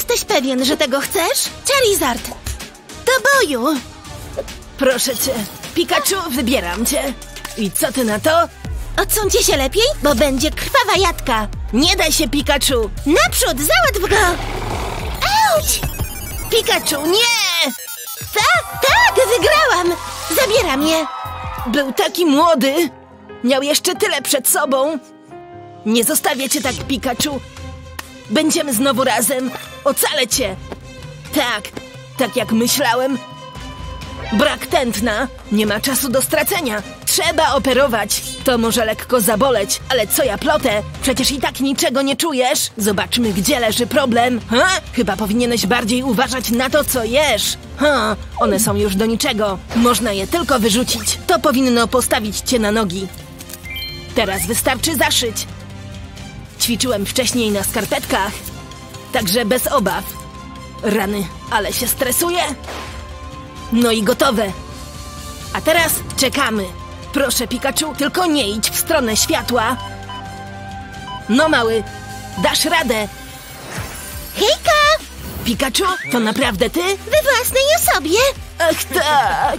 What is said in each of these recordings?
Jesteś pewien, że tego chcesz? Charizard, do boju! Proszę cię, Pikachu, wybieram cię. I co ty na to? Odsuńcie się lepiej, bo będzie krwawa jadka. Nie daj się, Pikachu! Naprzód, załatw go! Auć! Pikachu, nie! Tak, wygrałam! Zabieram je! Był taki młody! Miał jeszcze tyle przed sobą! Nie zostawię cię tak, Pikachu! Będziemy znowu razem! Ocalę cię! Tak jak myślałem. Brak tętna. Nie ma czasu do stracenia. Trzeba operować. To może lekko zaboleć, ale co ja plotę? Przecież i tak niczego nie czujesz. Zobaczmy, gdzie leży problem. Chyba powinieneś bardziej uważać na to, co jesz. One są już do niczego. Można je tylko wyrzucić. To powinno postawić cię na nogi. Teraz wystarczy zaszyć. Ćwiczyłem wcześniej na skarpetkach. Także bez obaw. Rany, ale się stresuję. No i gotowe. A teraz czekamy. Proszę, Pikachu, tylko nie idź w stronę światła. No, mały, dasz radę. Hejka! Pikachu, to naprawdę ty? We własnej osobie. Ach, tak.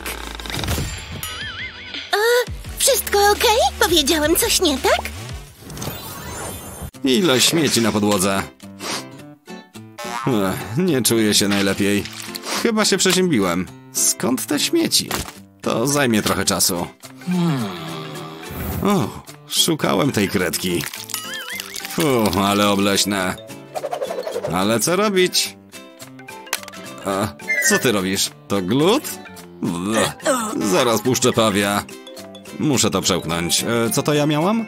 Wszystko okej? Powiedziałem coś nie tak? Ile śmieci na podłodze. Nie czuję się najlepiej. Chyba się przeziębiłem. Skąd te śmieci? To zajmie trochę czasu. O, szukałem tej kredki. Ale obleśne. Ale co robić? Co ty robisz? To glut? Zaraz puszczę pawia. Muszę to przełknąć. Co to ja miałam?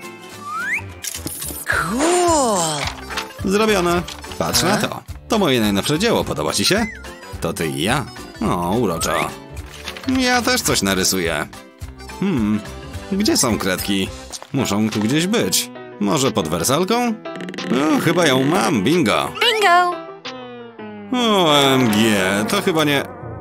Zrobione. Patrz na to. To moje najnowsze dzieło. Podoba ci się? To ty i ja. O, uroczo. Ja też coś narysuję. Gdzie są kredki? Muszą tu gdzieś być. Może pod wersalką? Chyba ją mam. Bingo. Bingo! OMG, to chyba nie...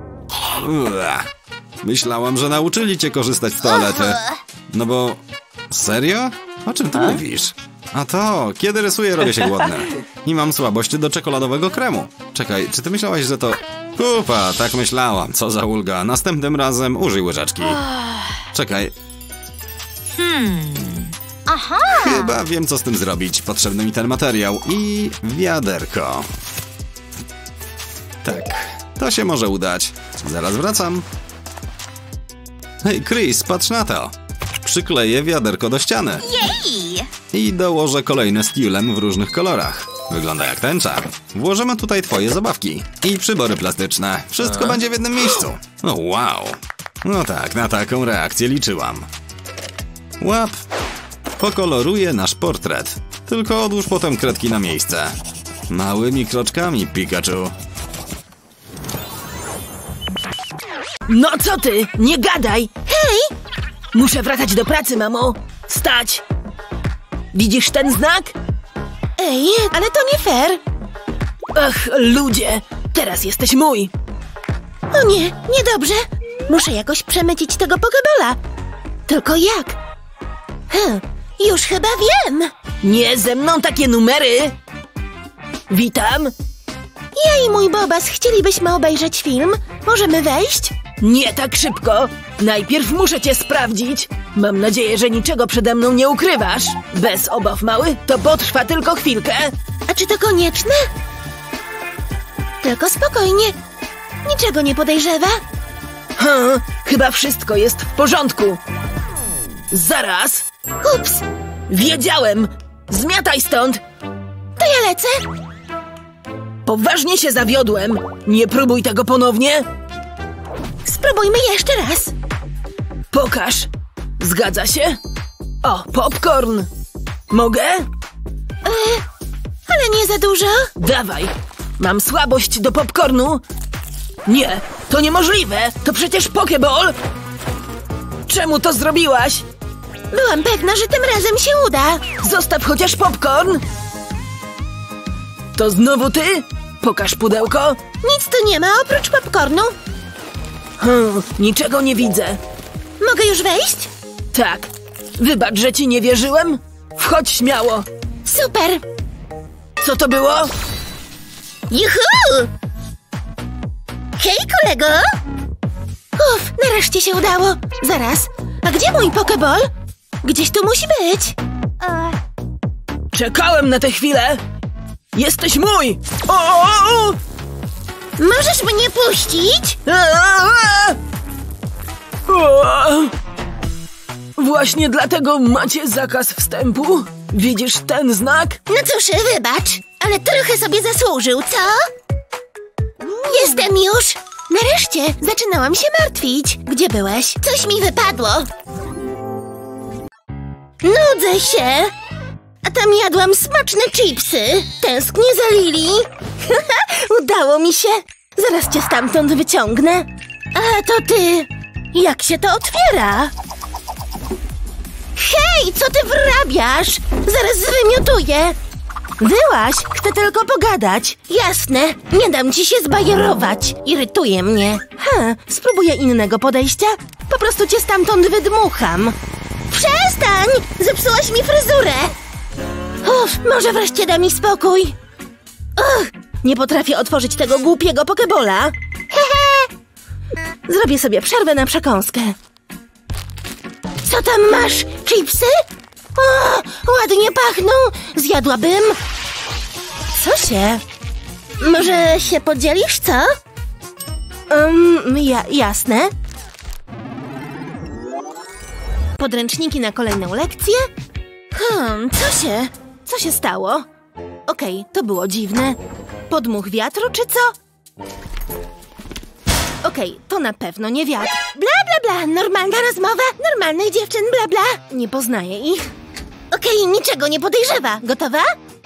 Myślałam, że nauczyli cię korzystać z toalety. No bo... Serio? O czym ty mówisz? A to, kiedy rysuję, robię się głodny. I mam słabość do czekoladowego kremu. Czekaj, czy ty myślałaś, że to... Kupa, tak myślałam. Co za ulga. Następnym razem użyj łyżeczki. Czekaj. Aha! Chyba wiem, co z tym zrobić. Potrzebny mi ten materiał i wiaderko. Tak, to się może udać. Zaraz wracam. Hej, Chris, patrz na to. Przykleję wiaderko do ściany. Jej! I dołożę kolejne z tiulem w różnych kolorach. Wygląda jak tęcza. Włożymy tutaj twoje zabawki. I przybory plastyczne. Wszystko będzie w jednym miejscu. O, wow. No tak, na taką reakcję liczyłam. Łap. Pokoloruję nasz portret. Tylko odłóż potem kredki na miejsce. Małymi kroczkami, Pikachu. No co ty? Nie gadaj! Hej! Muszę wracać do pracy, mamo. Wstać! Widzisz ten znak? Ej, ale to nie fair. Ach, ludzie! Teraz jesteś mój! O nie, niedobrze. Muszę jakoś przemycić tego pokebola. Tylko jak? Już chyba wiem. Nie ze mną takie numery! Witam! Ja i mój Bobas chcielibyśmy obejrzeć film. Możemy wejść? Nie tak szybko! Najpierw muszę cię sprawdzić. Mam nadzieję, że niczego przede mną nie ukrywasz. Bez obaw, mały, to potrwa tylko chwilkę. A czy to konieczne? Tylko spokojnie. Niczego nie podejrzewa? Chyba wszystko jest w porządku. Zaraz! Ups, Wiedziałem! Zmiataj stąd! to ja lecę. Poważnie się zawiodłem. Nie próbuj tego ponownie. Spróbujmy jeszcze raz. Pokaż. Zgadza się? O, popcorn. Mogę? Ale nie za dużo. Dawaj. Mam słabość do popcornu. Nie, to niemożliwe. To przecież pokeball. Czemu to zrobiłaś? Byłam pewna, że tym razem się uda. Zostaw chociaż popcorn. To znowu ty? Pokaż pudełko. Nic tu nie ma oprócz popcornu. Niczego nie widzę. Mogę już wejść? Tak. Wybacz, że ci nie wierzyłem. Wchodź śmiało. Super. Co to było? Juhu! Hej, kolego! Nareszcie się udało. Zaraz, a gdzie mój pokeball? Gdzieś tu musi być. Czekałem na tę chwilę! Jesteś mój! O! Możesz mnie puścić? Właśnie dlatego macie zakaz wstępu? Widzisz ten znak? No cóż, wybacz, ale trochę sobie zasłużył, co? Jestem już! Nareszcie zaczynałam się martwić. Gdzie byłeś? Coś mi wypadło. Nudzę się. A tam jadłam smaczne chipsy. Tęsknię za Lili. Udało mi się. Zaraz cię stamtąd wyciągnę. A to ty. Jak się to otwiera? Hej, co ty wrabiasz? Zaraz zwymiotuję. Wyłaź, chcę tylko pogadać. Jasne, nie dam ci się zbajerować. Irytuje mnie. Spróbuję innego podejścia. Po prostu cię stamtąd wydmucham. Przestań! Zepsułaś mi fryzurę. Może wreszcie da mi spokój. Nie potrafię otworzyć tego głupiego pokebola. Zrobię sobie przerwę na przekąskę. Co tam masz? Chipsy? Ładnie pachną. Zjadłabym. Co się? Może się podzielisz, co? Jasne. Podręczniki na kolejną lekcję? Co się stało? Okej, to było dziwne. Podmuch wiatru, czy co? Okej, to na pewno nie wiatr. Bla, bla, bla. Normalna rozmowa. Normalnych dziewczyn, bla, bla. Nie poznaję ich. Okej, niczego nie podejrzewa. Gotowa?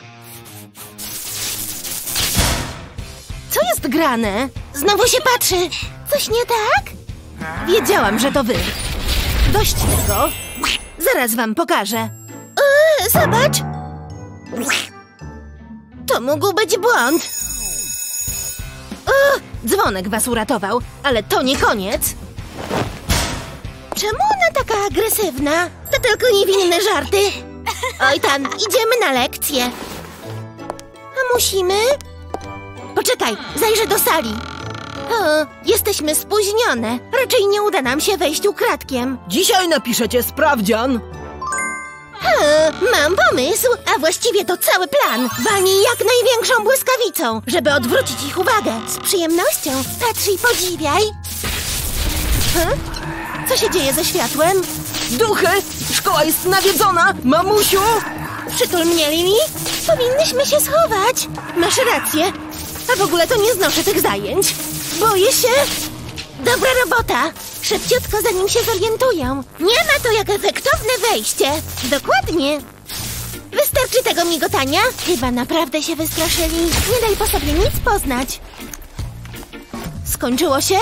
Co jest grane? Znowu się patrzy. Coś nie tak? Wiedziałam, że to wy. Dość tego. Zaraz wam pokażę. Zobacz. To mógł być błąd. Dzwonek was uratował, ale to nie koniec. Czemu ona taka agresywna? To tylko niewinne żarty. Oj tam, idziemy na lekcję. A musimy? Poczekaj, zajrzę do sali. Jesteśmy spóźnione. Raczej nie uda nam się wejść ukradkiem. Dzisiaj napiszecie sprawdzian. Mam pomysł, a właściwie to cały plan. Walnij jak największą błyskawicą, żeby odwrócić ich uwagę. Z przyjemnością. Patrz i podziwiaj. Co się dzieje ze światłem? Duchy! Szkoła jest nawiedzona! Mamusiu! Przytul mnie, Lili. Powinnyśmy się schować. Masz rację. A w ogóle to nie znoszę tych zajęć. Boję się. Dobra robota. Szybciutko, zanim się zorientują. Nie ma to jak efektowne wejście. Dokładnie. Wystarczy tego migotania? Chyba naprawdę się wystraszyli. Nie daj po sobie nic poznać. Skończyło się?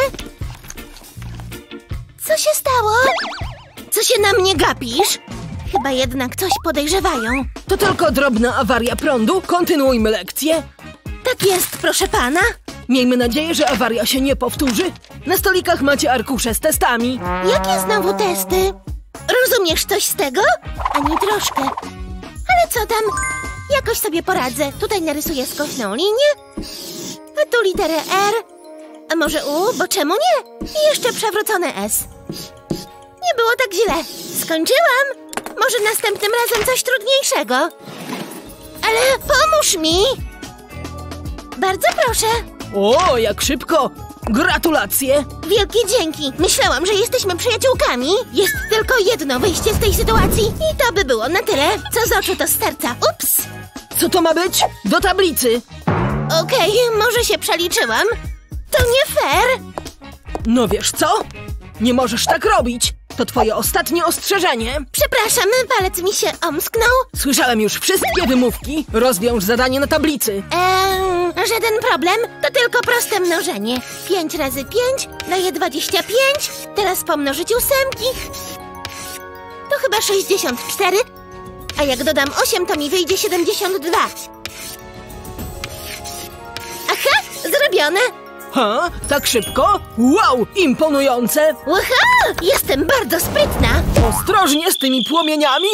Co się stało? Co się na mnie gapisz? Chyba jednak coś podejrzewają. To tylko drobna awaria prądu. Kontynuujmy lekcję. Tak jest, proszę pana. Miejmy nadzieję, że awaria się nie powtórzy. Na stolikach macie arkusze z testami. Jakie znowu testy? Rozumiesz coś z tego? Ani troszkę. Ale co tam? Jakoś sobie poradzę. Tutaj narysuję skośną linię. A tu literę R. A może U? Bo czemu nie? I jeszcze przewrócone S. Nie było tak źle. Skończyłam. Może następnym razem coś trudniejszego. Ale pomóż mi. Bardzo proszę. O, jak szybko! Gratulacje! Wielkie dzięki. Myślałam, że jesteśmy przyjaciółkami. Jest tylko jedno wyjście z tej sytuacji. I to by było na tyle. Co z oczu, to z serca. Ups! Co to ma być? Do tablicy! Okej, może się przeliczyłam. To nie fair. No wiesz co? Nie możesz tak robić! To twoje ostatnie ostrzeżenie! Przepraszam, palec mi się omsknął. Słyszałem już wszystkie wymówki. Rozwiąż zadanie na tablicy. Żaden problem. To tylko proste mnożenie. 5 razy 5 daje 25. Teraz pomnożyć ósemki. To chyba 64. A jak dodam 8, to mi wyjdzie 72. Aha, zrobione. Ha? Tak szybko? Wow, imponujące! Łaha! Jestem bardzo sprytna. Ostrożnie z tymi płomieniami!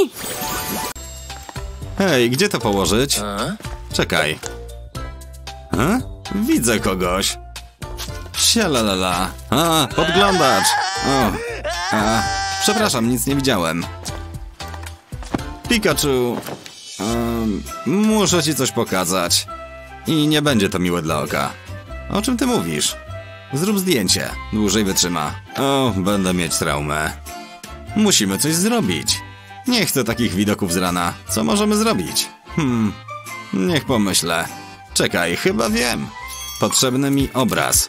Hej, gdzie to położyć? Czekaj. Widzę kogoś. Sialalala. A, podglądacz. O. Przepraszam, nic nie widziałem. Pikachu. Muszę ci coś pokazać. I nie będzie to miłe dla oka. O czym ty mówisz? Zrób zdjęcie. Dłużej wytrzyma. O, będę mieć traumę. Musimy coś zrobić. Nie chcę takich widoków z rana. Co możemy zrobić? Niech pomyślę. Czekaj, chyba wiem. Potrzebny mi obraz.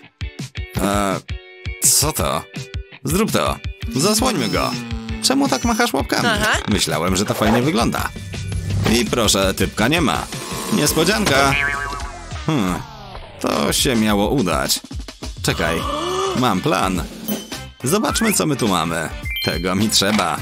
Co to? Zrób to. Zasłońmy go. Czemu tak machasz łapkami? Myślałem, że to fajnie wygląda. I proszę, typka nie ma. Niespodzianka. To się miało udać. Czekaj, mam plan. Zobaczmy, co my tu mamy. Tego mi trzeba.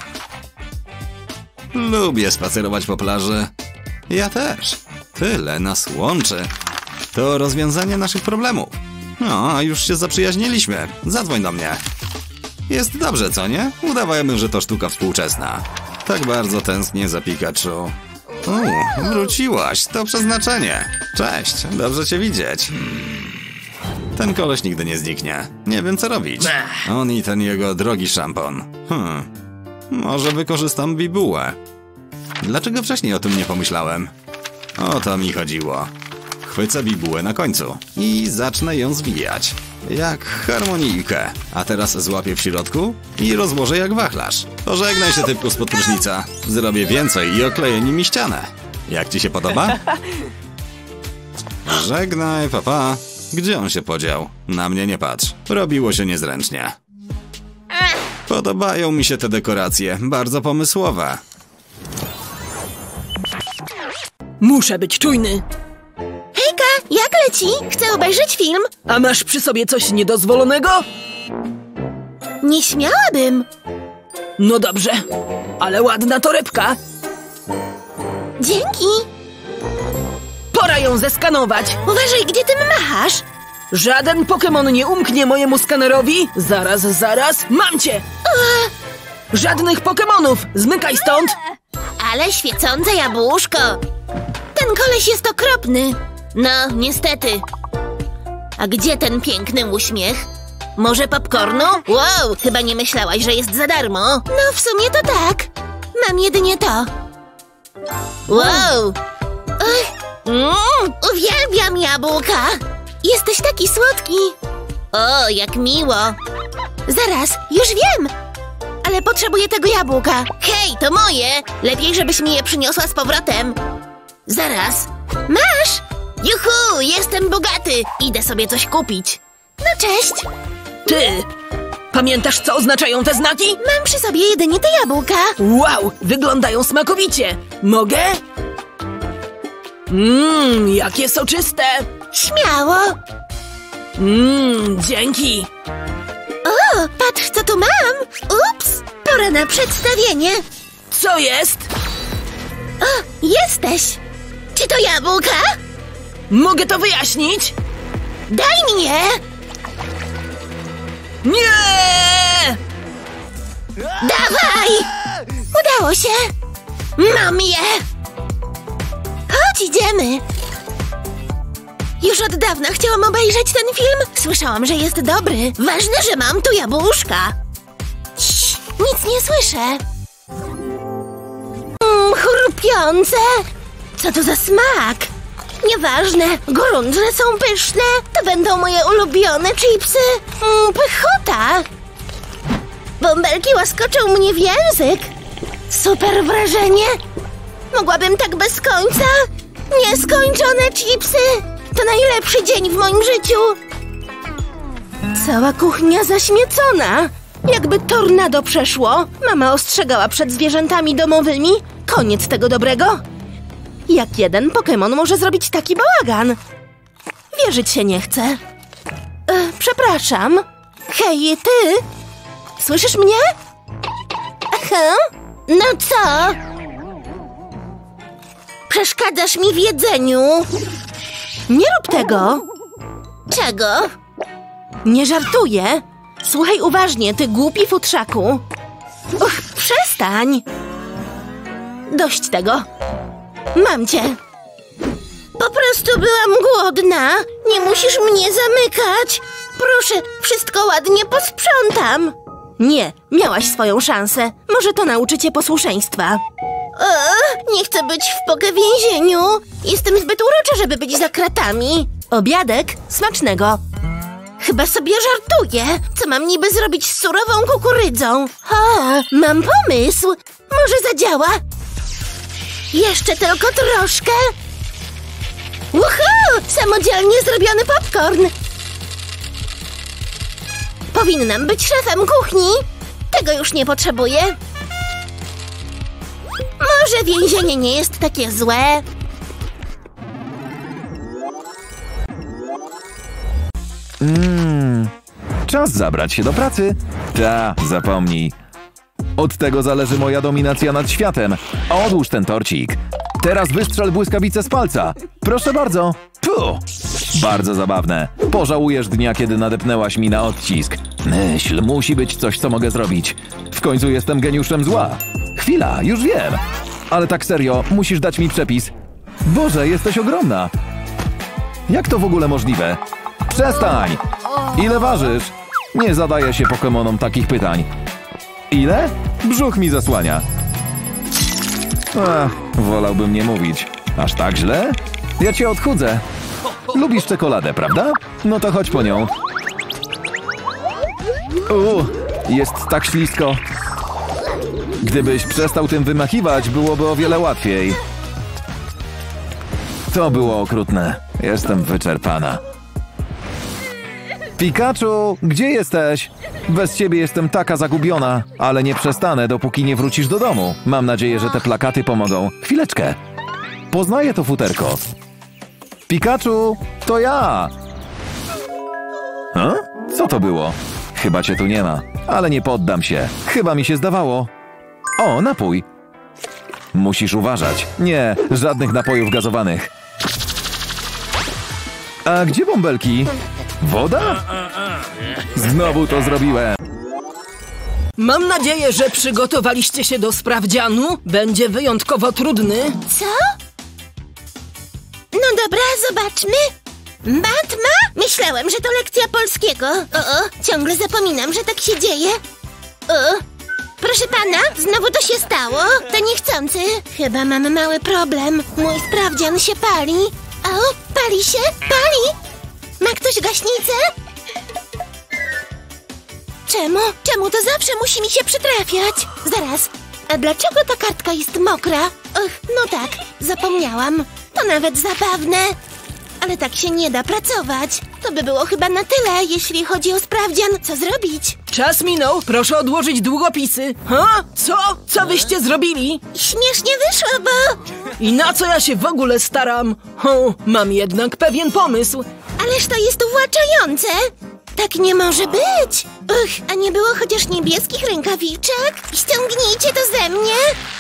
Lubię spacerować po plaży. Ja też. Tyle nas łączy. To rozwiązanie naszych problemów. No, a już się zaprzyjaźniliśmy. Zadzwoń do mnie. Jest dobrze, co nie? Udawajmy, że to sztuka współczesna. Tak bardzo tęsknię za Pikachu. Wróciłaś, to przeznaczenie. Cześć, dobrze cię widzieć. Ten koleś nigdy nie zniknie. Nie wiem, co robić. On i ten jego drogi szampon. Może wykorzystam bibułę. Dlaczego wcześniej o tym nie pomyślałem? O to mi chodziło. Chwycę bibułę na końcu i zacznę ją zwijać. Jak harmonijkę. A teraz złapię w środku i rozłożę jak wachlarz. Pożegnaj się, typku spod prysznica. Zrobię więcej i okleję nimi ścianę. Jak ci się podoba? Żegnaj, papa. Gdzie on się podział? Na mnie nie patrz. Robiło się niezręcznie. Podobają mi się te dekoracje. Bardzo pomysłowe. Muszę być czujny. Hejka, jak leci? Chcę obejrzeć film. A masz przy sobie coś niedozwolonego? Nie śmiałabym. No dobrze, ale ładna torebka. Dzięki. Pora ją zeskanować. Uważaj, gdzie tym machasz. Żaden Pokémon nie umknie mojemu skanerowi. Zaraz, mam cię. Żadnych Pokémonów, zmykaj stąd. Ale świecące jabłuszko. Ten koleś jest okropny. No, niestety. A gdzie ten piękny uśmiech? Może popcornu? Wow, chyba nie myślałaś, że jest za darmo. No, w sumie to tak. Mam jedynie to. Wow. Uwielbiam jabłka. Jesteś taki słodki. O, jak miło. Zaraz, już wiem. Ale potrzebuję tego jabłka. Hej, to moje. Lepiej, żebyś mi je przyniosła z powrotem. Zaraz. Masz! Juhu, jestem bogaty. Idę sobie coś kupić. No cześć. Ty, pamiętasz, co oznaczają te znaki? Mam przy sobie jedynie te jabłka. Wow, wyglądają smakowicie. Mogę? Jakie soczyste. Śmiało. Dzięki. O, patrz, co tu mam. Ups, pora na przedstawienie. Co jest? O, jesteś. Czy to jabłka? Mogę to wyjaśnić? Daj mi je. Nie! Dawaj! Udało się. Mam je. Chodź, idziemy. Już od dawna chciałam obejrzeć ten film. Słyszałam, że jest dobry. Ważne, że mam tu jabłuszka. Cii, nic nie słyszę. Chrupiące. Co to za smak? Nieważne. Gorące są pyszne. To będą moje ulubione chipsy. Pychota. Bąbelki łaskoczą mnie w język. Super wrażenie. Mogłabym tak bez końca. Nieskończone chipsy. To najlepszy dzień w moim życiu. Cała kuchnia zaśmiecona. Jakby tornado przeszło. Mama ostrzegała przed zwierzętami domowymi. Koniec tego dobrego. Jak jeden Pokémon może zrobić taki bałagan? Wierzyć się nie chcę. Przepraszam. Hej, ty? Słyszysz mnie? Aha. No co? Przeszkadzasz mi w jedzeniu. Nie rób tego. Czego? Nie żartuję. Słuchaj uważnie, ty głupi futrzaku. Przestań. Dość tego. Mam cię. Po prostu byłam głodna. Nie musisz mnie zamykać. Proszę, wszystko ładnie posprzątam. Nie, miałaś swoją szansę. Może to nauczy cię posłuszeństwa. Nie chcę być w więzieniu. Jestem zbyt urocza, żeby być za kratami. Obiadek smacznego. Chyba sobie żartuję. Co mam niby zrobić z surową kukurydzą? Mam pomysł. Może zadziała? Jeszcze tylko troszkę. Uhu! Samodzielnie zrobiony popcorn. Powinnam być szefem kuchni. Tego już nie potrzebuję. Może więzienie nie jest takie złe. Czas zabrać się do pracy. Zapomnij. Od tego zależy moja dominacja nad światem. Odłóż ten torcik. Teraz wystrzel błyskawicę z palca. Proszę bardzo. Puh. Bardzo zabawne. Pożałujesz dnia, kiedy nadepnęłaś mi na odcisk. Myśl, musi być coś, co mogę zrobić. W końcu jestem geniuszem zła. Chwila, już wiem. Ale tak serio, musisz dać mi przepis. Boże, jesteś ogromna. Jak to w ogóle możliwe? Przestań! Ile ważysz? Nie zadaję się Pokemonom takich pytań. Ile? Brzuch mi zasłania. Wolałbym nie mówić. Aż tak źle? Ja cię odchudzę. Lubisz czekoladę, prawda? No to chodź po nią. Jest tak ślisko. Gdybyś przestał tym wymachiwać, byłoby o wiele łatwiej. To było okrutne. Jestem wyczerpana. Pikachu, gdzie jesteś? Bez ciebie jestem taka zagubiona, ale nie przestanę, dopóki nie wrócisz do domu. Mam nadzieję, że te plakaty pomogą. Chwileczkę. Poznaję to futerko. Pikachu, to ja! Co to było? Chyba cię tu nie ma, ale nie poddam się. Chyba mi się zdawało. O, napój. Musisz uważać. Nie, żadnych napojów gazowanych. A gdzie bąbelki? Woda? Znowu to zrobiłem. Mam nadzieję, że przygotowaliście się do sprawdzianu. Będzie wyjątkowo trudny. Co? No dobra, zobaczmy. Matma? Myślałem, że to lekcja polskiego. Ciągle zapominam, że tak się dzieje. Proszę pana, znowu to się stało? To niechcący. Chyba mam mały problem. Mój sprawdzian się pali. Pali się? Pali! Ma ktoś gaśnicę? Czemu to zawsze musi mi się przytrafiać? Zaraz, a dlaczego ta kartka jest mokra? No tak, zapomniałam. To nawet zabawne. Ale tak się nie da pracować. To by było chyba na tyle, jeśli chodzi o sprawdzian. Co zrobić? Czas minął, proszę odłożyć długopisy. Co? Co wyście zrobili? Śmiesznie wyszło, bo... I na co ja się w ogóle staram? Mam jednak pewien pomysł. Ależ to jest uwłaczające. Tak nie może być. A nie było chociaż niebieskich rękawiczek? Ściągnijcie to ze mnie.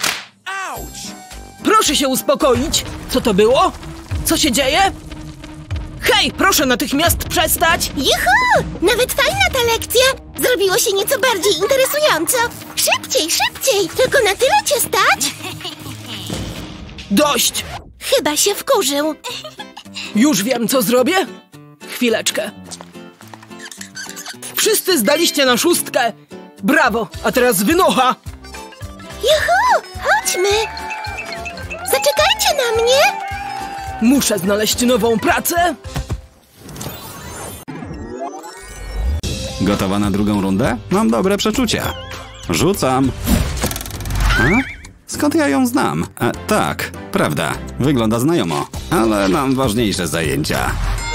Proszę się uspokoić. Co to było? Co się dzieje? Hej, proszę natychmiast przestać! Juhu! Nawet fajna ta lekcja! Zrobiło się nieco bardziej interesująco. Szybciej, szybciej! Tylko na tyle cię stać? Dość! Chyba się wkurzył. Już wiem, co zrobię? Chwileczkę. Wszyscy zdaliście na 6. Brawo, a teraz wynocha! Juhu! Chodźmy! Zaczekajcie na mnie! Muszę znaleźć nową pracę. Gotowa na drugą rundę? Mam dobre przeczucie. Rzucam. Skąd ja ją znam? Tak, prawda. Wygląda znajomo. Ale mam ważniejsze zajęcia.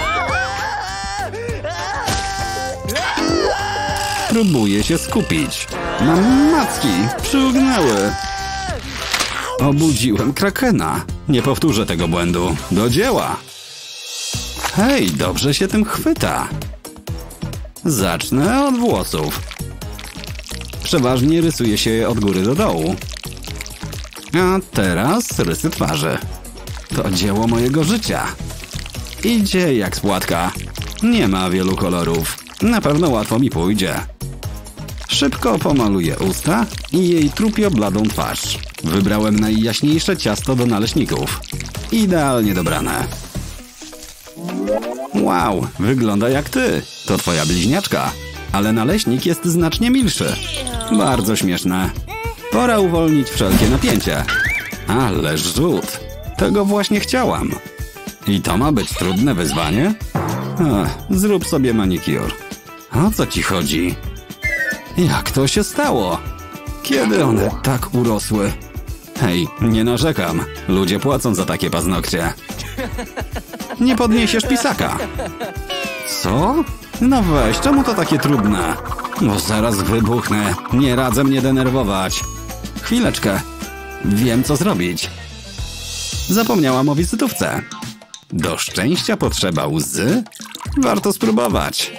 Próbuję się skupić. Mam macki. Przyugnęły. Obudziłem krakena. Nie powtórzę tego błędu. Do dzieła. Hej, dobrze się tym chwyta. Zacznę od włosów. Przeważnie rysuje się je od góry do dołu. A teraz rysy twarzy. To dzieło mojego życia. Idzie jak z płatka. Nie ma wielu kolorów. Na pewno łatwo mi pójdzie. Szybko pomaluję usta i jej trupio bladą twarz. Wybrałem najjaśniejsze ciasto do naleśników. Idealnie dobrane. Wow, wygląda jak ty. To twoja bliźniaczka. Ale naleśnik jest znacznie milszy. Bardzo śmieszne. Pora uwolnić wszelkie napięcie. Ale rzut. Tego właśnie chciałam. I to ma być trudne wyzwanie? Zrób sobie manikur. O co ci chodzi? Jak to się stało? Kiedy one tak urosły? Hej, nie narzekam. Ludzie płacą za takie paznokcie. Nie podniesiesz pisaka. Co? No weź, czemu to takie trudne? Bo zaraz wybuchnę. Nie radzę mnie denerwować. Chwileczkę. Wiem, co zrobić. Zapomniałam o wizytówce. Do szczęścia potrzeba łzy? Warto spróbować.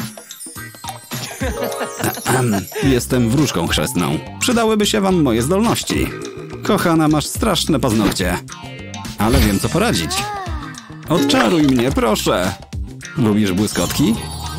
Jestem wróżką chrzestną. Przydałyby się wam moje zdolności. Kochana, masz straszne paznokcie. Ale wiem, co poradzić. Odczaruj mnie, proszę. Lubisz błyskotki?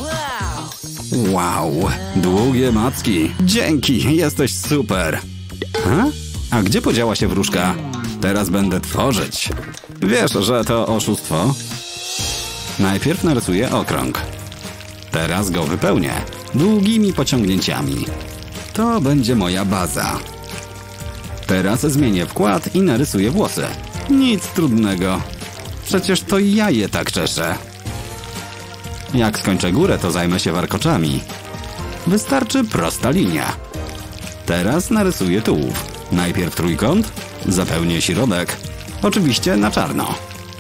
Wow, długie macki. Dzięki, jesteś super. A gdzie podziała się wróżka? Teraz będę tworzyć. Wiesz, że to oszustwo? Najpierw narysuję okrąg. Teraz go wypełnię długimi pociągnięciami. To będzie moja baza. Teraz zmienię wkład i narysuję włosy. Nic trudnego. Przecież to ja je tak czeszę. Jak skończę górę, to zajmę się warkoczami. Wystarczy prosta linia. Teraz narysuję tułów. Najpierw trójkąt, zapełnię środek. Oczywiście na czarno.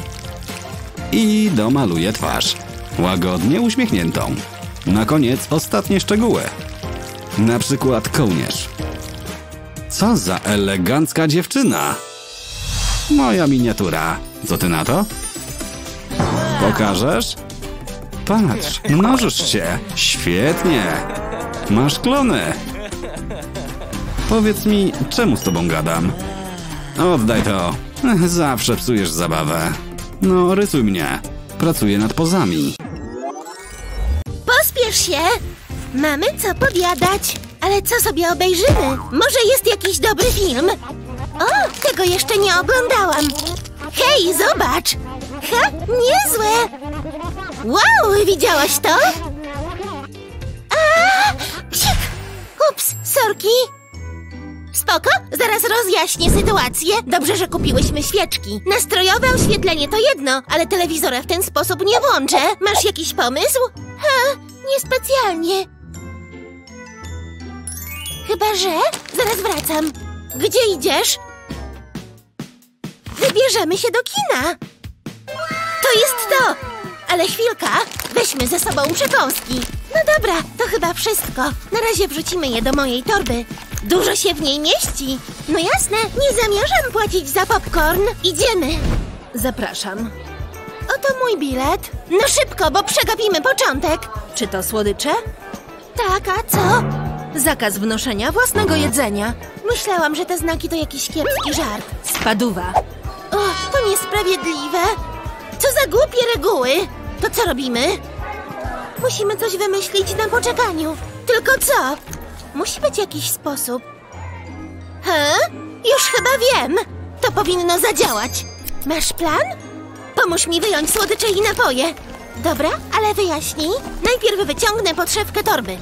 I domaluję twarz. Łagodnie uśmiechniętą. Na koniec ostatnie szczegóły. Na przykład kołnierz. Co za elegancka dziewczyna. Moja miniatura. Co ty na to? Pokażesz? Patrz, mnożysz się. Świetnie. Masz klony. Powiedz mi, czemu z tobą gadam? Oddaj to. Zawsze psujesz zabawę. No, rysuj mnie. Pracuję nad pozami. Pospiesz się! Mamy co powiadać. Ale co sobie obejrzymy? Może jest jakiś dobry film? O, tego jeszcze nie oglądałam. Hej, zobacz! Ha, niezłe! Wow, widziałaś to? Psik! Ups, sorki. Spoko, zaraz rozjaśnię sytuację. Dobrze, że kupiłyśmy świeczki. Nastrojowe oświetlenie to jedno, ale telewizora w ten sposób nie włączę. Masz jakiś pomysł? Niespecjalnie. Chyba że... Zaraz wracam. Gdzie idziesz? Wybierzemy się do kina. To jest to. Ale chwilka, weźmy ze sobą przekąski. No dobra, to chyba wszystko. Na razie wrzucimy je do mojej torby. Dużo się w niej mieści. No jasne, nie zamierzam płacić za popcorn. Idziemy. Zapraszam. Oto mój bilet. No szybko, bo przegapimy początek. Czy to słodycze? Tak, a co? Zakaz wnoszenia własnego jedzenia. Myślałam, że te znaki to jakiś kiepski żart. Spaduwa. O, to niesprawiedliwe. Co za głupie reguły. To co robimy? Musimy coś wymyślić na poczekaniu. Tylko co? Musi być jakiś sposób. Już chyba wiem. To powinno zadziałać. Masz plan? Pomóż mi wyjąć słodycze i napoje. Dobra, ale wyjaśnij. Najpierw wyciągnę podszewkę torby.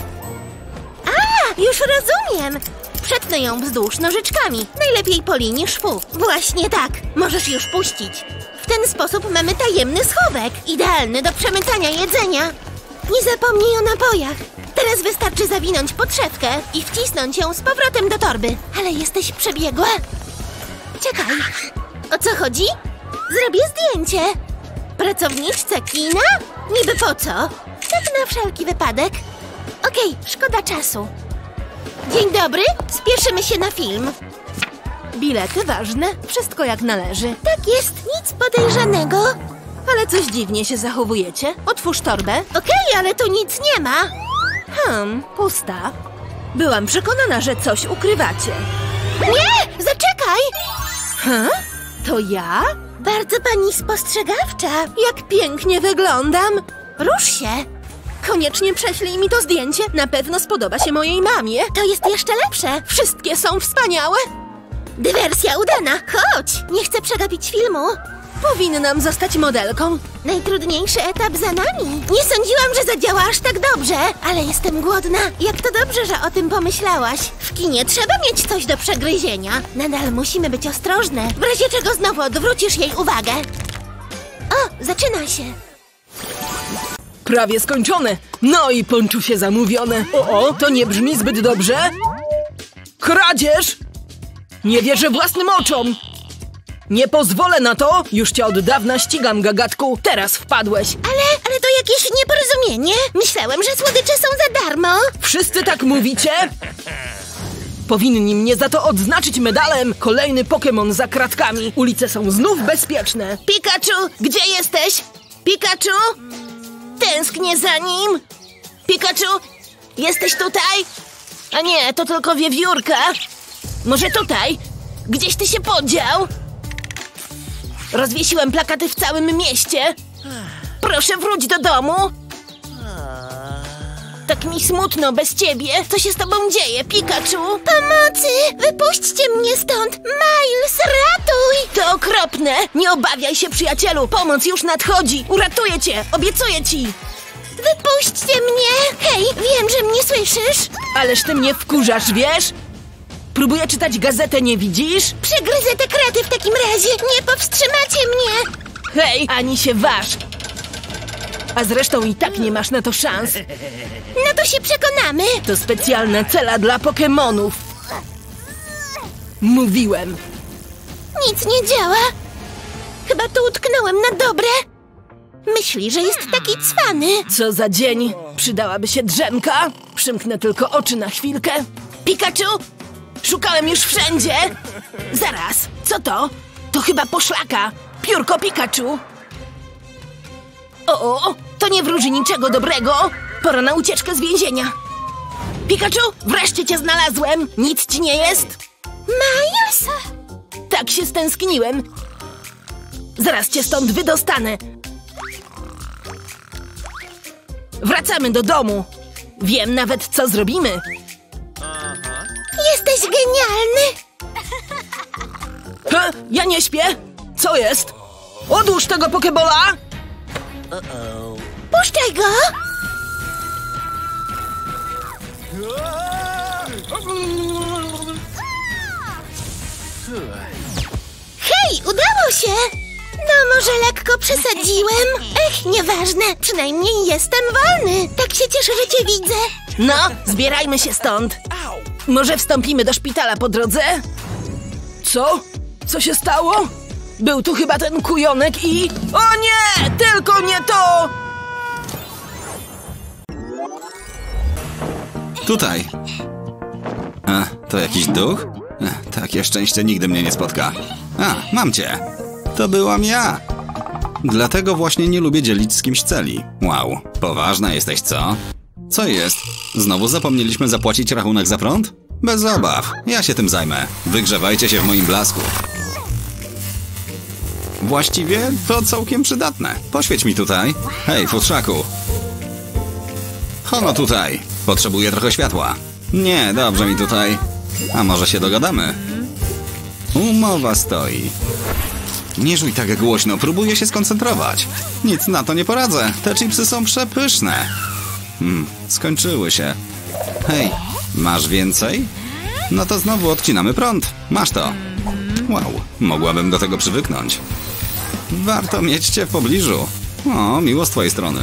Już rozumiem. Przetnę ją wzdłuż nożyczkami. Najlepiej po linii szwu. Właśnie tak. Możesz już puścić. W ten sposób mamy tajemny schowek. Idealny do przemycania jedzenia. Nie zapomnij o napojach. Teraz wystarczy zawinąć podszewkę i wcisnąć ją z powrotem do torby. Ale jesteś przebiegła. Czekaj. O co chodzi? Zrobię zdjęcie. Pracowniczce kina? Niby po co? Tak na wszelki wypadek. Okej, szkoda czasu. Dzień dobry, spieszymy się na film. Bilety ważne, wszystko jak należy. Tak jest, nic podejrzanego. Ale coś dziwnie się zachowujecie. Otwórz torbę. Okej, ale tu nic nie ma. Pusta. Byłam przekonana, że coś ukrywacie. Nie, zaczekaj! To ja? Bardzo pani spostrzegawcza. Jak pięknie wyglądam. Rusz się. Koniecznie prześlij mi to zdjęcie. Na pewno spodoba się mojej mamie. To jest jeszcze lepsze. Wszystkie są wspaniałe. Dywersja udana. Chodź. Nie chcę przegapić filmu. Powinnam zostać modelką. Najtrudniejszy etap za nami. Nie sądziłam, że zadziała aż tak dobrze, ale jestem głodna. Jak to dobrze, że o tym pomyślałaś. W kinie trzeba mieć coś do przegryzienia. Nadal musimy być ostrożne. W razie czego znowu odwrócisz jej uwagę. O, zaczyna się. Prawie skończone. No i ponczusie zamówione. O, to nie brzmi zbyt dobrze. Kradzież! Nie wierzę własnym oczom. Nie pozwolę na to! Już cię od dawna ścigam, gagatku. Teraz wpadłeś. Ale to jakieś nieporozumienie. Myślałem, że słodycze są za darmo. Wszyscy tak mówicie? Powinni mnie za to odznaczyć medalem. Kolejny Pokémon za kratkami. Ulice są znów bezpieczne. Pikachu, gdzie jesteś? Pikachu? Tęsknię za nim. Pikachu, jesteś tutaj? A nie, to tylko wiewiórka. Może tutaj? Gdzieś ty się podział? Rozwiesiłem plakaty w całym mieście. Proszę, wróć do domu. Tak mi smutno bez ciebie. Co się z tobą dzieje, Pikachu? Pomocy! Wypuśćcie mnie stąd! Miles, ratuj! To okropne! Nie obawiaj się, przyjacielu! Pomoc już nadchodzi! Uratuję cię! Obiecuję ci! Wypuśćcie mnie! Hej, wiem, że mnie słyszysz! Ależ ty mnie wkurzasz, wiesz? Próbuję czytać gazetę, nie widzisz? Przegryzę te kraty w takim razie! Nie powstrzymacie mnie! Hej, ani się waż! A zresztą i tak nie masz na to szans. No to się przekonamy! To specjalna cela dla Pokemonów. Mówiłem. Nic nie działa! Chyba tu utknąłem na dobre! Myśli, że jest taki cwany! Co za dzień? Przydałaby się drzemka? Przymknę tylko oczy na chwilkę. Pikachu! Szukałem już wszędzie! Zaraz, co to? To chyba poszlaka! Piórko Pikachu! O, to nie wróży niczego dobrego! Pora na ucieczkę z więzienia! Pikachu, wreszcie cię znalazłem! Nic ci nie jest? Miles! Tak się stęskniłem! Zaraz cię stąd wydostanę! Wracamy do domu! Wiem nawet, co zrobimy! Jesteś genialny! Ja nie śpię! Co jest? Odłóż tego pokebola! Puszczaj go! Hej, udało się! No, może lekko przesadziłem? Nieważne, przynajmniej jestem wolny. Tak się cieszę, że cię widzę. No, zbierajmy się stąd. Może wstąpimy do szpitala po drodze? Co? Co się stało? Był tu chyba ten kujonek i... O nie! Tylko nie to! Tutaj. A, to jakiś duch? Takie szczęście nigdy mnie nie spotka. A, mam cię. To byłam ja. Dlatego właśnie nie lubię dzielić z kimś celi. Wow, poważna jesteś, co? Co jest? Znowu zapomnieliśmy zapłacić rachunek za prąd? Bez obaw, ja się tym zajmę. Wygrzewajcie się w moim blasku. Właściwie to całkiem przydatne. Poświeć mi tutaj. Hej, futrzaku. Hono tutaj. Potrzebuję trochę światła. Nie, dobrze mi tutaj. A może się dogadamy? Umowa stoi. Nie żuj tak głośno, próbuję się skoncentrować. Nic na to nie poradzę. Te chipsy są przepyszne. Skończyły się. Hej, masz więcej? No to znowu odcinamy prąd. Masz to. Wow, mogłabym do tego przywyknąć. Warto mieć cię w pobliżu. O, miło z twojej strony.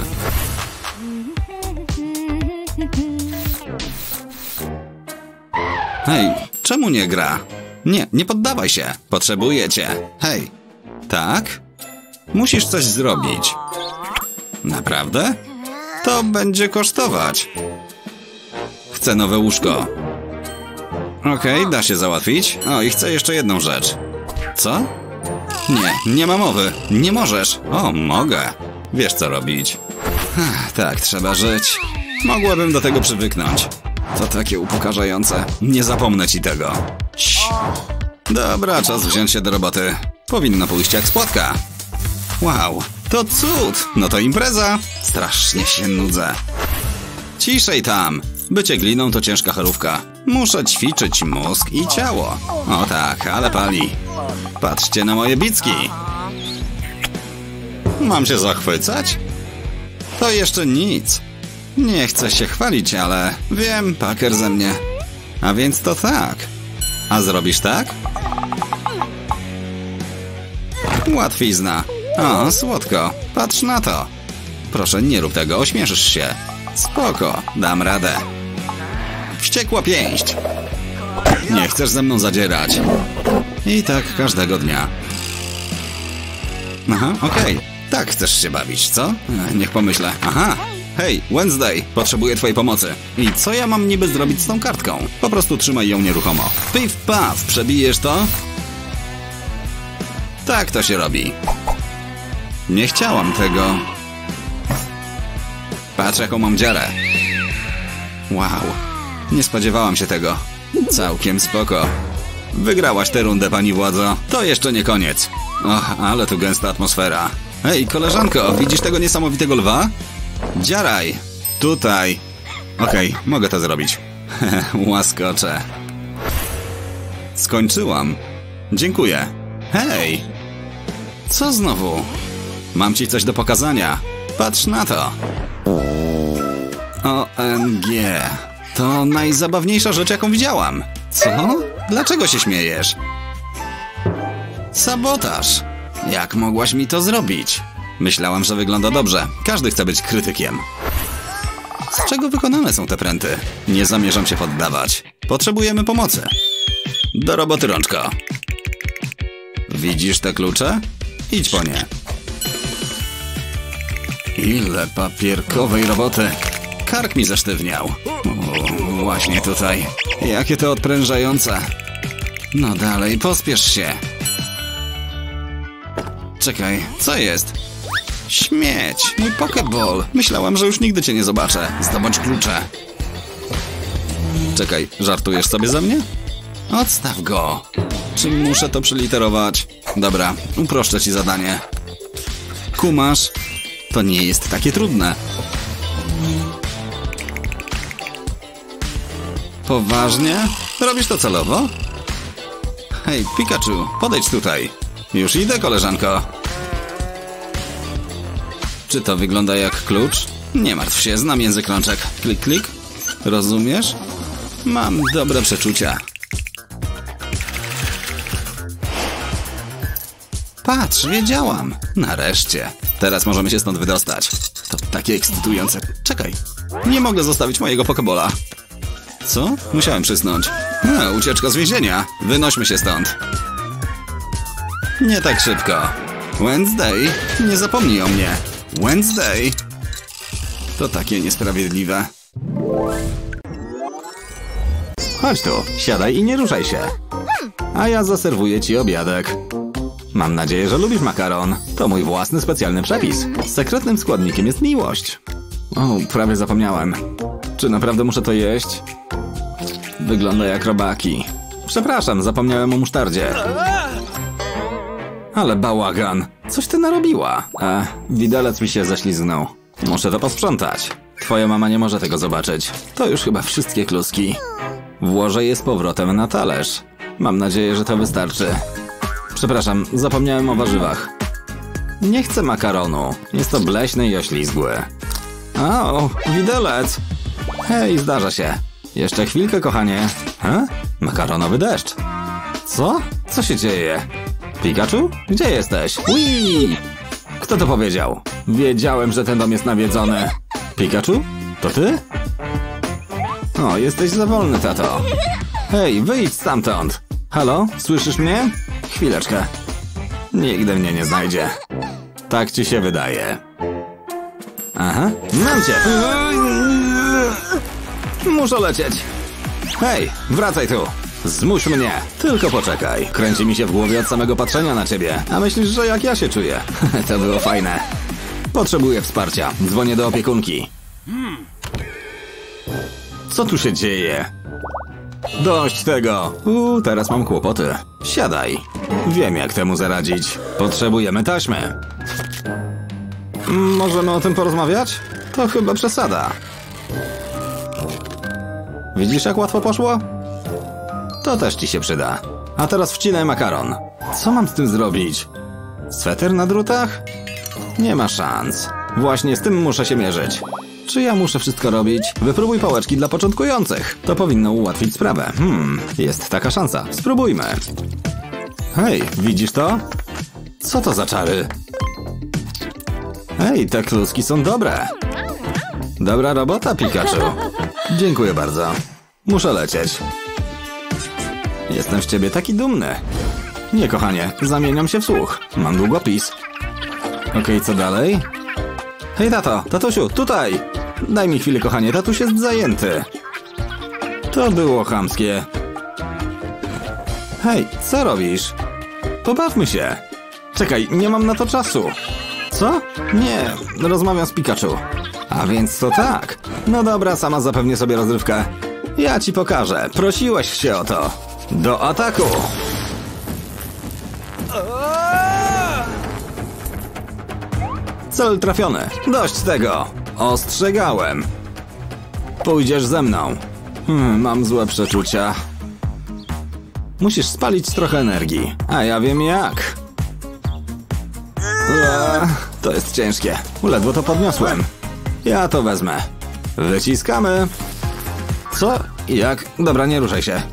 Hej, czemu nie gra? Nie poddawaj się. Potrzebuję cię. Hej. Tak? Musisz coś zrobić. Naprawdę? To będzie kosztować. Chcę nowe łóżko. Okej, da się załatwić. O, i chcę jeszcze jedną rzecz. Co? Nie ma mowy. Nie możesz. O, mogę. Wiesz, co robić. Tak, trzeba żyć. Mogłabym do tego przywyknąć. To takie upokarzające. Nie zapomnę ci tego. Cii. Dobra, czas wziąć się do roboty. Powinno pójść jak spłatka. Wow, to cud. No to impreza. Strasznie się nudzę. Ciszej tam. Bycie gliną to ciężka chorówka. Muszę ćwiczyć mózg i ciało. O tak, ale pali. Patrzcie na moje bicki. Mam się zachwycać? To jeszcze nic. Nie chcę się chwalić, ale wiem, Packer ze mnie. A więc to tak. A zrobisz tak? Łatwizna. O, słodko. Patrz na to. Proszę, nie rób tego, ośmieszysz się. Spoko, dam radę. Wściekła pięść. Nie chcesz ze mną zadzierać. I tak każdego dnia. Aha, okej. Tak chcesz się bawić, co? Niech pomyślę. Aha. Hej, Wednesday, potrzebuję twojej pomocy. I co ja mam niby zrobić z tą kartką? Po prostu trzymaj ją nieruchomo. Piw, paw, przebijesz to? Tak to się robi. Nie chciałam tego. Patrz, jaką mam dziarę. Wow, nie spodziewałam się tego. Całkiem spoko. Wygrałaś tę rundę, pani władzo. To jeszcze nie koniec. Och, ale tu gęsta atmosfera. Hej, koleżanko, widzisz tego niesamowitego lwa? Dziaraj. Tutaj. Okej, mogę to zrobić. Łaskocze. Skończyłam. Dziękuję. Hej! Co znowu? Mam ci coś do pokazania. Patrz na to. OMG. To najzabawniejsza rzecz, jaką widziałam. Co? Dlaczego się śmiejesz? Sabotaż. Jak mogłaś mi to zrobić? Myślałam, że wygląda dobrze. Każdy chce być krytykiem. Z czego wykonane są te pręty? Nie zamierzam się poddawać. Potrzebujemy pomocy. Do roboty, rączko. Widzisz te klucze? Idź po nie. Ile papierkowej roboty. Kark mi zasztywniał. O, właśnie tutaj. Jakie to odprężające. No dalej, pospiesz się. Czekaj, co jest? Śmieć, mój pokeball. Myślałam, że już nigdy cię nie zobaczę. Zdobądź klucze. Czekaj, żartujesz sobie ze mnie? Odstaw go. Czy muszę to przeliterować? Dobra, uproszczę ci zadanie. Kumasz? To nie jest takie trudne. Poważnie? Robisz to celowo? Hej, Pikachu, podejdź tutaj. Już idę, koleżanko. Czy to wygląda jak klucz? Nie martw się, znam język rączek. Klik, klik. Rozumiesz? Mam dobre przeczucia. Patrz, wiedziałam. Nareszcie. Teraz możemy się stąd wydostać. To takie ekscytujące. Czekaj. Nie mogę zostawić mojego pokebola. Co? Musiałem przysnąć. Ucieczka z więzienia. Wynośmy się stąd. Nie tak szybko. Wednesday, nie zapomnij o mnie. Wednesday. To takie niesprawiedliwe. Chodź tu, siadaj i nie ruszaj się. A ja zaserwuję ci obiadek. Mam nadzieję, że lubisz makaron. To mój własny specjalny przepis. Sekretnym składnikiem jest miłość. O, prawie zapomniałem. Czy naprawdę muszę to jeść? Wygląda jak robaki. Przepraszam, zapomniałem o musztardzie. Ale bałagan. Coś ty narobiła. Widelec mi się ześlizgnął. Muszę to posprzątać. Twoja mama nie może tego zobaczyć. To już chyba wszystkie kluski. Włożę je z powrotem na talerz. Mam nadzieję, że to wystarczy. Przepraszam, zapomniałem o warzywach. Nie chcę makaronu. Jest to bleśny i oślizgły. O, widelec. Hej, zdarza się. Jeszcze chwilkę, kochanie. Makaronowy deszcz. Co? Co się dzieje? Pikachu? Gdzie jesteś? Wii! Kto to powiedział? Wiedziałem, że ten dom jest nawiedzony. Pikachu? To ty? O, jesteś za wolny, tato. Hej, wyjdź stamtąd. Halo? Słyszysz mnie? Chwileczkę. Nigdy mnie nie znajdzie. Tak ci się wydaje. Aha, mam cię. Muszę lecieć. Hej, wracaj tu. Zmuś mnie. Tylko poczekaj. Kręci mi się w głowie od samego patrzenia na ciebie. A myślisz, że jak ja się czuję? To było fajne. Potrzebuję wsparcia. Dzwonię do opiekunki. Co tu się dzieje? Dość tego. Teraz mam kłopoty. Siadaj. Wiem, jak temu zaradzić. Potrzebujemy taśmy. Możemy o tym porozmawiać? To chyba przesada. Widzisz, jak łatwo poszło? To też ci się przyda. A teraz wcinaj makaron. Co mam z tym zrobić? Sweter na drutach? Nie ma szans. Właśnie z tym muszę się mierzyć. Czy ja muszę wszystko robić? Wypróbuj pałeczki dla początkujących. To powinno ułatwić sprawę. Jest taka szansa. Spróbujmy. Hej, widzisz to? Co to za czary? Hej, te kluski są dobre. Dobra robota, Pikachu. Dziękuję bardzo. Muszę lecieć. Jestem z ciebie taki dumny. Nie, kochanie, zamieniam się w słuch. Mam długopis. Okej, co dalej? Hej, tato, tatusiu, tutaj! Daj mi chwilę, kochanie, tatuś jest zajęty. To było chamskie. Hej, co robisz? Pobawmy się. Czekaj, nie mam na to czasu. Co? Nie, rozmawiam z Pikachu. A więc to tak. No dobra, sama zapewnię sobie rozrywkę. Ja ci pokażę. Prosiłeś się o to. Do ataku! Cel trafiony. Dość tego. Ostrzegałem. Pójdziesz ze mną. Mam złe przeczucia. Musisz spalić trochę energii. A ja wiem jak. To jest ciężkie. Ledwo to podniosłem. Ja to wezmę. Wyciskamy. Co? Jak? Dobra, nie ruszaj się.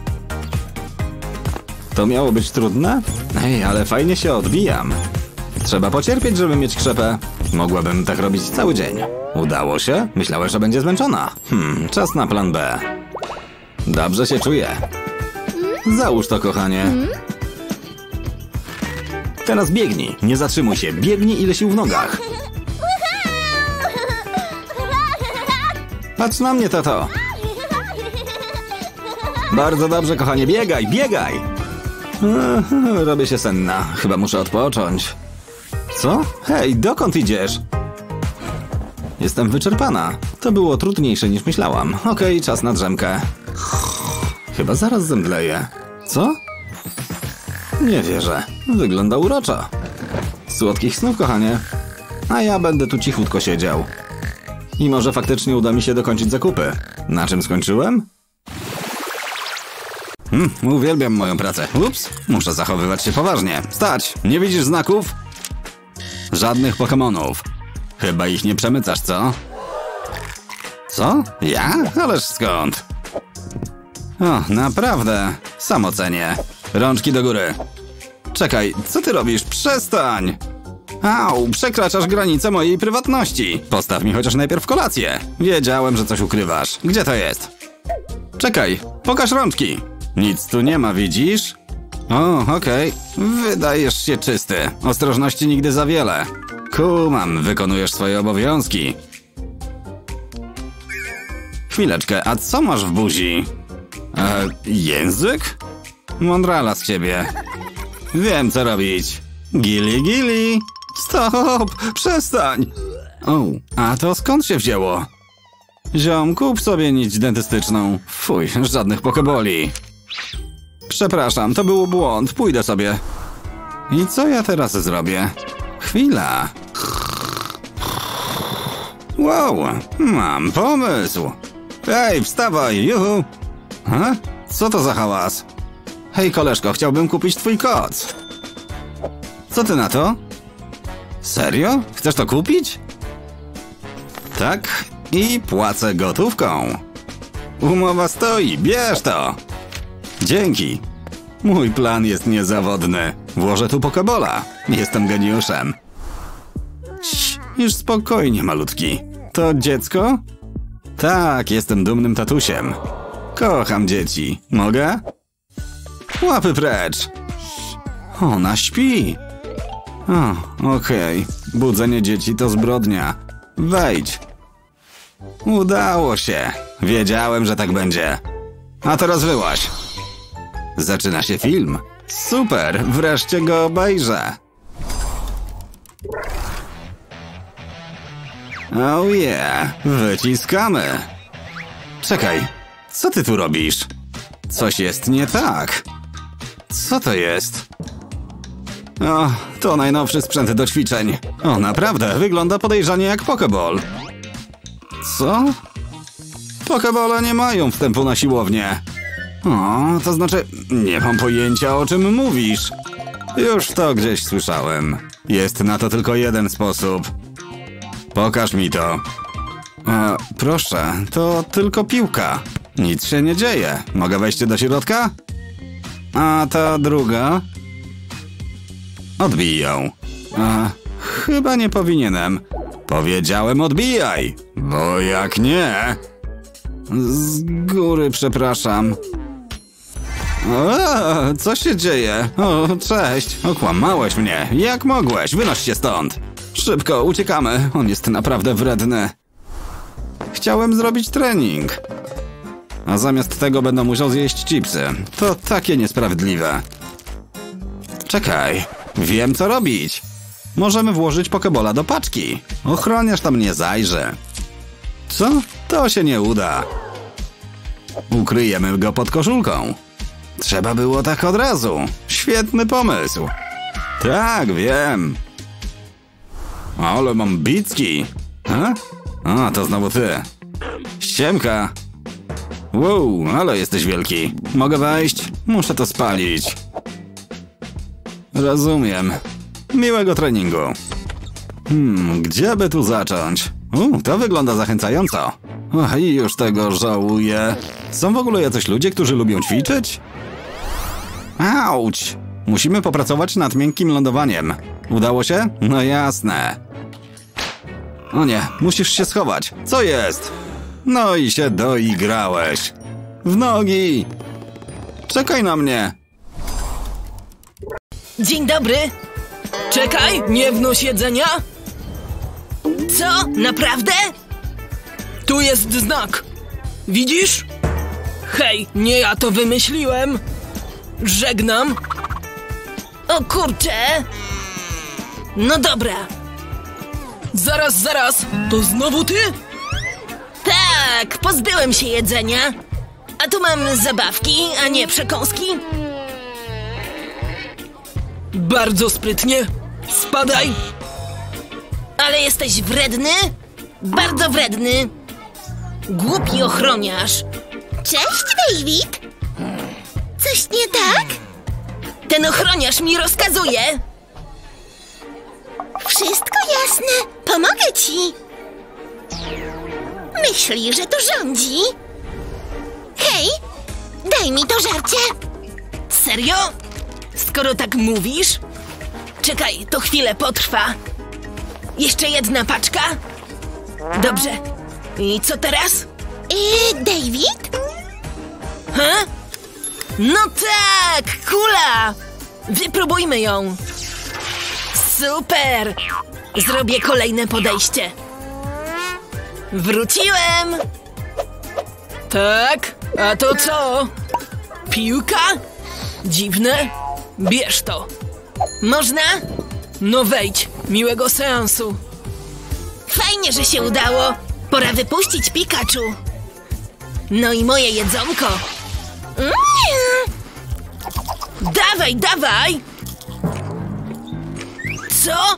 To miało być trudne? Ej, ale fajnie się odbijam. Trzeba pocierpieć, żeby mieć krzepę. Mogłabym tak robić cały dzień. Udało się? Myślałeś, że będzie zmęczona. Czas na plan B. Dobrze się czuję. Załóż to, kochanie. Teraz biegnij. Nie zatrzymuj się. Biegnij ile sił w nogach. Patrz na mnie, tato. Bardzo dobrze, kochanie. Biegaj, biegaj. Robię się senna. Chyba muszę odpocząć. Co? Hej, dokąd idziesz? Jestem wyczerpana. To było trudniejsze niż myślałam. Okej, czas na drzemkę. Chyba zaraz zemdleję. Co? Nie wierzę. Wygląda uroczo. Słodkich snów, kochanie. A ja będę tu cichutko siedział. I może faktycznie uda mi się dokończyć zakupy. Na czym skończyłem? Uwielbiam moją pracę. Ups, muszę zachowywać się poważnie. Stać! Nie widzisz znaków? Żadnych Pokemonów. Chyba ich nie przemycasz, co? Co? Ja? Ależ skąd? O, naprawdę. Sam ocenię. Rączki do góry. Czekaj, co ty robisz? Przestań! Au, przekraczasz granicę mojej prywatności. Postaw mi chociaż najpierw kolację. Wiedziałem, że coś ukrywasz. Gdzie to jest? Czekaj, pokaż rączki. Nic tu nie ma, widzisz? O, okej. Wydajesz się czysty. Ostrożności nigdy za wiele. Kumam, wykonujesz swoje obowiązki. Chwileczkę, a co masz w buzi? Język? Mądrala z ciebie. Wiem, co robić. Gili, gili. Stop, przestań. O, a to skąd się wzięło? Ziom, kup sobie nić dentystyczną. Fuj, żadnych pokeboli. Przepraszam, to był błąd, pójdę sobie. I co ja teraz zrobię? Chwila. Wow, mam pomysł. Hej, wstawaj, juhu. Co to za hałas? Hej, koleżko, chciałbym kupić twój koc. Co ty na to? Serio? Chcesz to kupić? Tak, i płacę gotówką. Umowa stoi, bierz to. Dzięki. Mój plan jest niezawodny. Włożę tu pokebola. Jestem geniuszem. Cii, już spokojnie, malutki. To dziecko? Tak, jestem dumnym tatusiem. Kocham dzieci. Mogę? Łapy precz. Ona śpi. O, okej. Budzenie dzieci to zbrodnia. Wejdź. Udało się. Wiedziałem, że tak będzie. A teraz wyłaź. Zaczyna się film. Super, wreszcie go obejrzę. Oh yeah, wyciskamy. Czekaj, co ty tu robisz? Coś jest nie tak. Co to jest? O, to najnowszy sprzęt do ćwiczeń. O, naprawdę, wygląda podejrzanie jak Pokeball. Co? Pokebole nie mają wstępu na siłownię. O, to znaczy, nie mam pojęcia, o czym mówisz. Już to gdzieś słyszałem. Jest na to tylko jeden sposób. Pokaż mi to. Proszę, to tylko piłka. Nic się nie dzieje. Mogę wejść do środka? A ta druga? Odbij ją. Chyba nie powinienem. Powiedziałem odbijaj, bo jak nie... Z góry przepraszam. Co się dzieje? O, cześć. Okłamałeś mnie. Jak mogłeś? Wynoś się stąd. Szybko, uciekamy. On jest naprawdę wredny. Chciałem zrobić trening. A zamiast tego będę musiał zjeść chipsy. To takie niesprawiedliwe. Czekaj. Wiem, co robić. Możemy włożyć pokebola do paczki. Ochroniarz tam nie zajrzy. Co? To się nie uda. Ukryjemy go pod koszulką. Trzeba było tak od razu. Świetny pomysł. Tak, wiem. Ale mam bicki. A, to znowu ty. Ściemka. Wow, ale jesteś wielki. Mogę wejść? Muszę to spalić. Rozumiem. Miłego treningu. Gdzie by tu zacząć? To wygląda zachęcająco. I już tego żałuję. Są w ogóle jacyś ludzie, którzy lubią ćwiczyć? Auć! Musimy popracować nad miękkim lądowaniem. Udało się? No jasne. O nie, musisz się schować. Co jest? No i się doigrałeś. W nogi! Czekaj na mnie. Dzień dobry. Czekaj, nie wnoś jedzenia. Co? Naprawdę? Tu jest znak. Widzisz? Hej, nie ja to wymyśliłem. Żegnam. O kurczę. No dobra. Zaraz. To znowu ty? Tak, pozbyłem się jedzenia. A tu mam zabawki, a nie przekąski. Bardzo sprytnie. Spadaj. Ale jesteś wredny? Bardzo wredny. Głupi ochroniarz. Cześć, David. Coś nie tak? Ten ochroniarz mi rozkazuje. Wszystko jasne. Pomogę ci. Myśli, że tu rządzi? Hej, daj mi to żarcie. Serio? Skoro tak mówisz? Czekaj, to chwilę potrwa. Jeszcze jedna paczka? Dobrze. I co teraz? David? No tak, kula! Wypróbujmy ją. Super! Zrobię kolejne podejście. Wróciłem! Tak, a to co? Piłka? Dziwne. Bierz to. Można? No wejdź. Miłego seansu. Fajnie, że się udało. Pora wypuścić Pikachu. No i moje jedzonko. Dawaj! Co?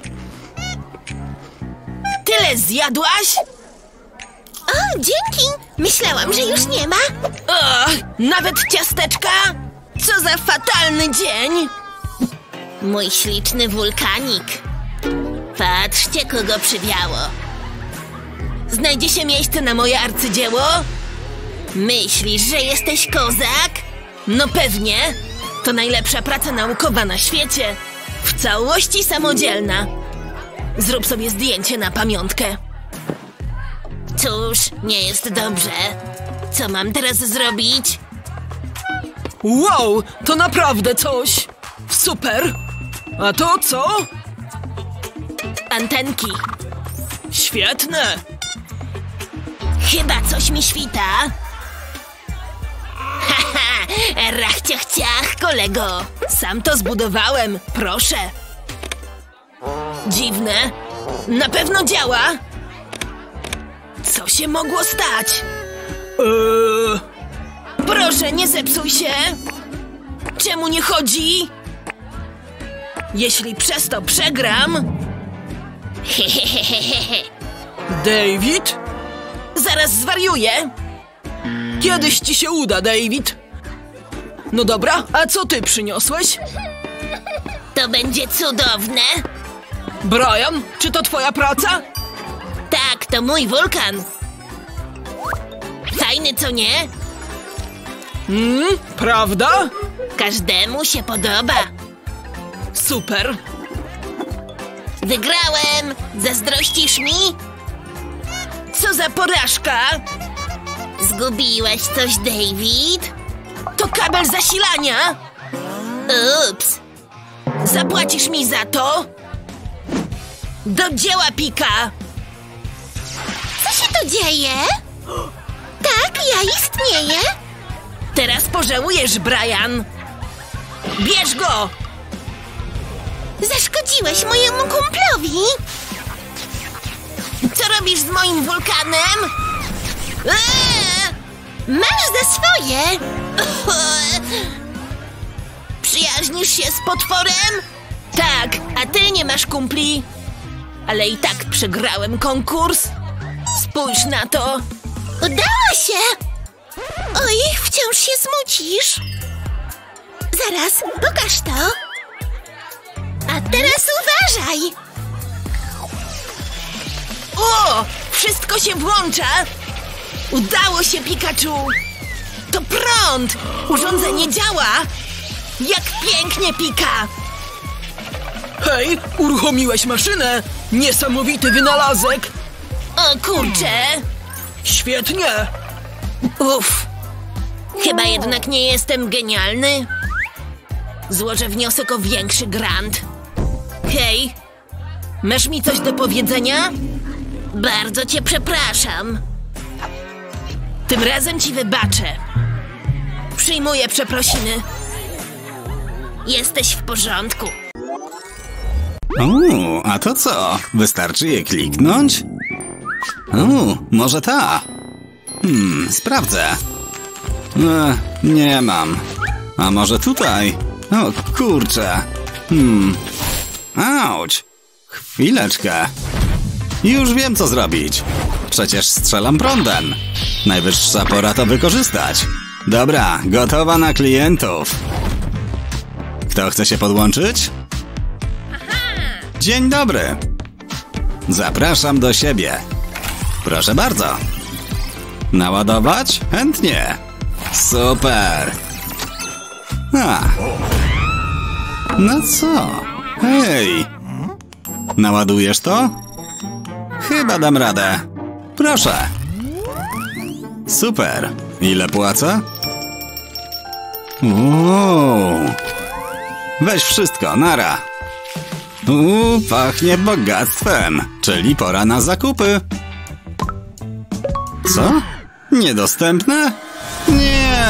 Tyle zjadłaś? O, dzięki. Myślałam, że już nie ma. Nawet ciasteczka? Co za fatalny dzień. Mój śliczny wulkanik. Patrzcie, kogo przywiało. Znajdzie się miejsce na moje arcydzieło? Myślisz, że jesteś kozak? No pewnie. To najlepsza praca naukowa na świecie. W całości samodzielna. Zrób sobie zdjęcie na pamiątkę. Cóż, nie jest dobrze. Co mam teraz zrobić? Wow, to naprawdę coś. Super. A to co? Antenki. Świetne. Chyba coś mi świta. Haha, rachciach ciach, kolego. Sam to zbudowałem, proszę. Dziwne. Na pewno działa. Co się mogło stać? Proszę, nie zepsuj się. Czemu nie chodzi? Jeśli przez to przegram... David? Zaraz zwariuję. Kiedyś ci się uda, David. No dobra, a co ty przyniosłeś? To będzie cudowne. Brian, czy to twoja praca? Tak, to mój wulkan. Fajny, co nie? Prawda? Każdemu się podoba. Super. Wygrałem! Zazdrościsz mi? Co za porażka? Zgubiłeś coś, David? To kabel zasilania. Ups! Zapłacisz mi za to? Do dzieła, Pika! Co się tu dzieje? Tak, ja istnieję. Teraz pożałujesz, Brian. Bierz go! Zaszkodziłeś mojemu kumplowi. Co robisz z moim wulkanem? Masz za swoje. Przyjaźnisz się z potworem? Tak, a ty nie masz kumpli. Ale i tak przegrałem konkurs. Spójrz na to. Udało się! Oj, wciąż się smucisz. Zaraz, pokaż to. A teraz uważaj. O! Wszystko się włącza! Udało się, Pikachu! To prąd! Urządzenie działa! Jak pięknie, Pika! Hej, uruchomiłeś maszynę! Niesamowity wynalazek! O kurczę! Świetnie! Uff! Chyba jednak nie jestem genialny. Złożę wniosek o większy grant. Hej! Masz mi coś do powiedzenia? Bardzo cię przepraszam. Tym razem ci wybaczę. Przyjmuję przeprosiny. Jesteś w porządku. A to co? Wystarczy je kliknąć? Może ta? Sprawdzę. Nie mam. A może tutaj? O kurczę. Auć. Chwileczkę. Już wiem, co zrobić. Przecież strzelam prądem. Najwyższa pora to wykorzystać. Dobra, gotowa na klientów. Kto chce się podłączyć? Dzień dobry. Zapraszam do siebie. Proszę bardzo. Naładować? Chętnie. Super. No co? Hej. Naładujesz to? Chyba dam radę. Proszę. Super. Ile płacę? Weź wszystko, nara. Pachnie bogactwem, czyli pora na zakupy. Co? Niedostępne? Nie.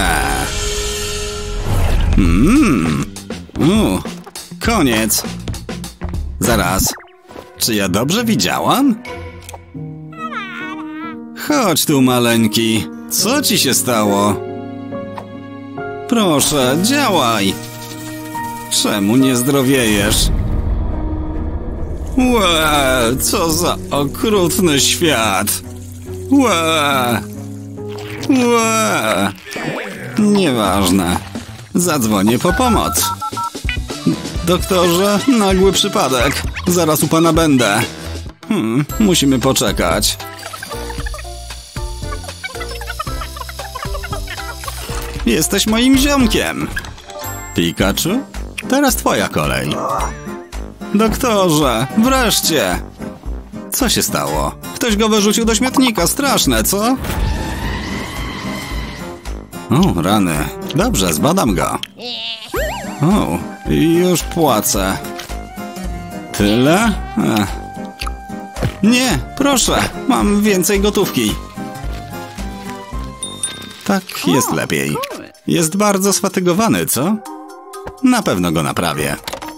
Koniec. Zaraz. Czy ja dobrze widziałam? Chodź tu, maleńki. Co ci się stało? Proszę, działaj. Czemu nie zdrowiejesz? Łe, co za okrutny świat. Łe. Nieważne. Zadzwonię po pomoc. Doktorze, nagły przypadek. Zaraz u pana będę. Musimy poczekać. Jesteś moim ziomkiem. Pikachu? Teraz twoja kolej. Doktorze, wreszcie. Co się stało? Ktoś go wyrzucił do śmietnika. Straszne, co? O, rany. Dobrze, zbadam go. O, już płacę. Tyle? Nie, proszę. Mam więcej gotówki. Tak jest lepiej. Jest bardzo sfatygowany, co? Na pewno go naprawię.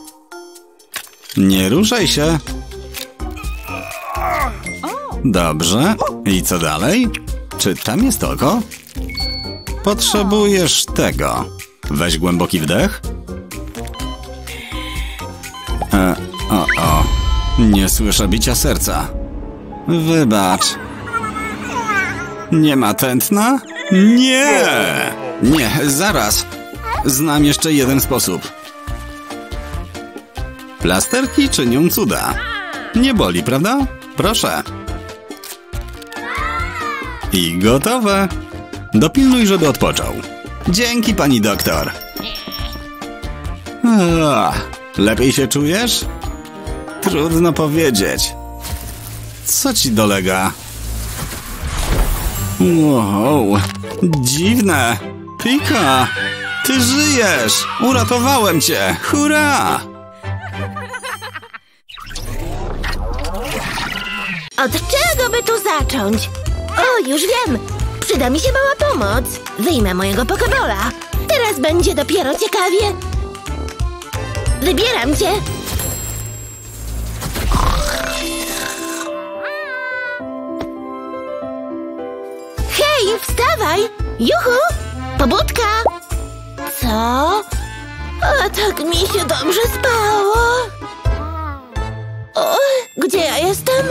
Nie ruszaj się. Dobrze. I co dalej? Czy tam jest oko? Potrzebujesz tego. Weź głęboki wdech. Nie słyszę bicia serca. Wybacz. Nie ma tętna? Nie! Nie, zaraz. Znam jeszcze jeden sposób. Plasterki czynią cuda. Nie boli, prawda? Proszę. I gotowe. Dopilnuj, żeby odpoczął. Dzięki, pani doktor. Lepiej się czujesz? Trudno powiedzieć. Co ci dolega? Wow, dziwne. Pika, ty żyjesz! Uratowałem cię! Hurra! Od czego by tu zacząć? O, już wiem! Przyda mi się mała pomoc. Wyjmę mojego pokebola. Teraz będzie dopiero ciekawie. Wybieram cię. Hej, wstawaj! Juhu! Pobudka! Co? A tak mi się dobrze spało. O, gdzie ja jestem?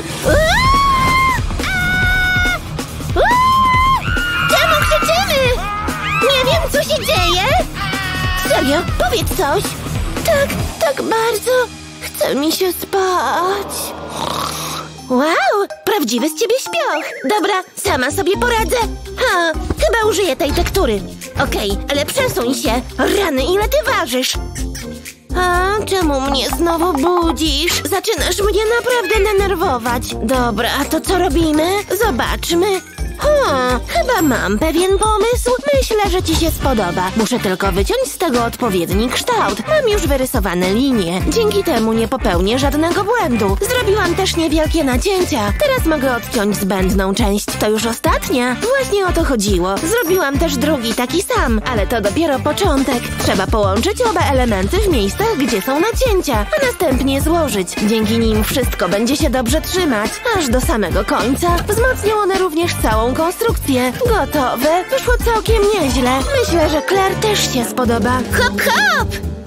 Czemu krzyczymy? Nie wiem, co się dzieje. Serio, powiedz coś. Tak bardzo chce mi się spać. Wow, prawdziwy z ciebie śpioch. Dobra, sama sobie poradzę. Chyba użyję tej tektury. Okej, ale przesuń się. Rany, ile ty ważysz? A czemu mnie znowu budzisz? Zaczynasz mnie naprawdę denerwować. Dobra, to co robimy? Zobaczmy. Chyba mam pewien pomysł. Myślę, że ci się spodoba. Muszę tylko wyciąć z tego odpowiedni kształt. Mam już wyrysowane linie. Dzięki temu nie popełnię żadnego błędu. Zrobiłam też niewielkie nacięcia. Teraz mogę odciąć zbędną część. To już ostatnia. Właśnie o to chodziło. Zrobiłam też drugi taki sam, ale to dopiero początek. Trzeba połączyć oba elementy w miejscach, gdzie są nacięcia, a następnie złożyć. Dzięki nim wszystko będzie się dobrze trzymać, aż do samego końca. Wzmocnią one również całą konstrukcję. Gotowe. Wyszło całkiem nieźle. Myślę, że Claire też się spodoba. Hop, hop!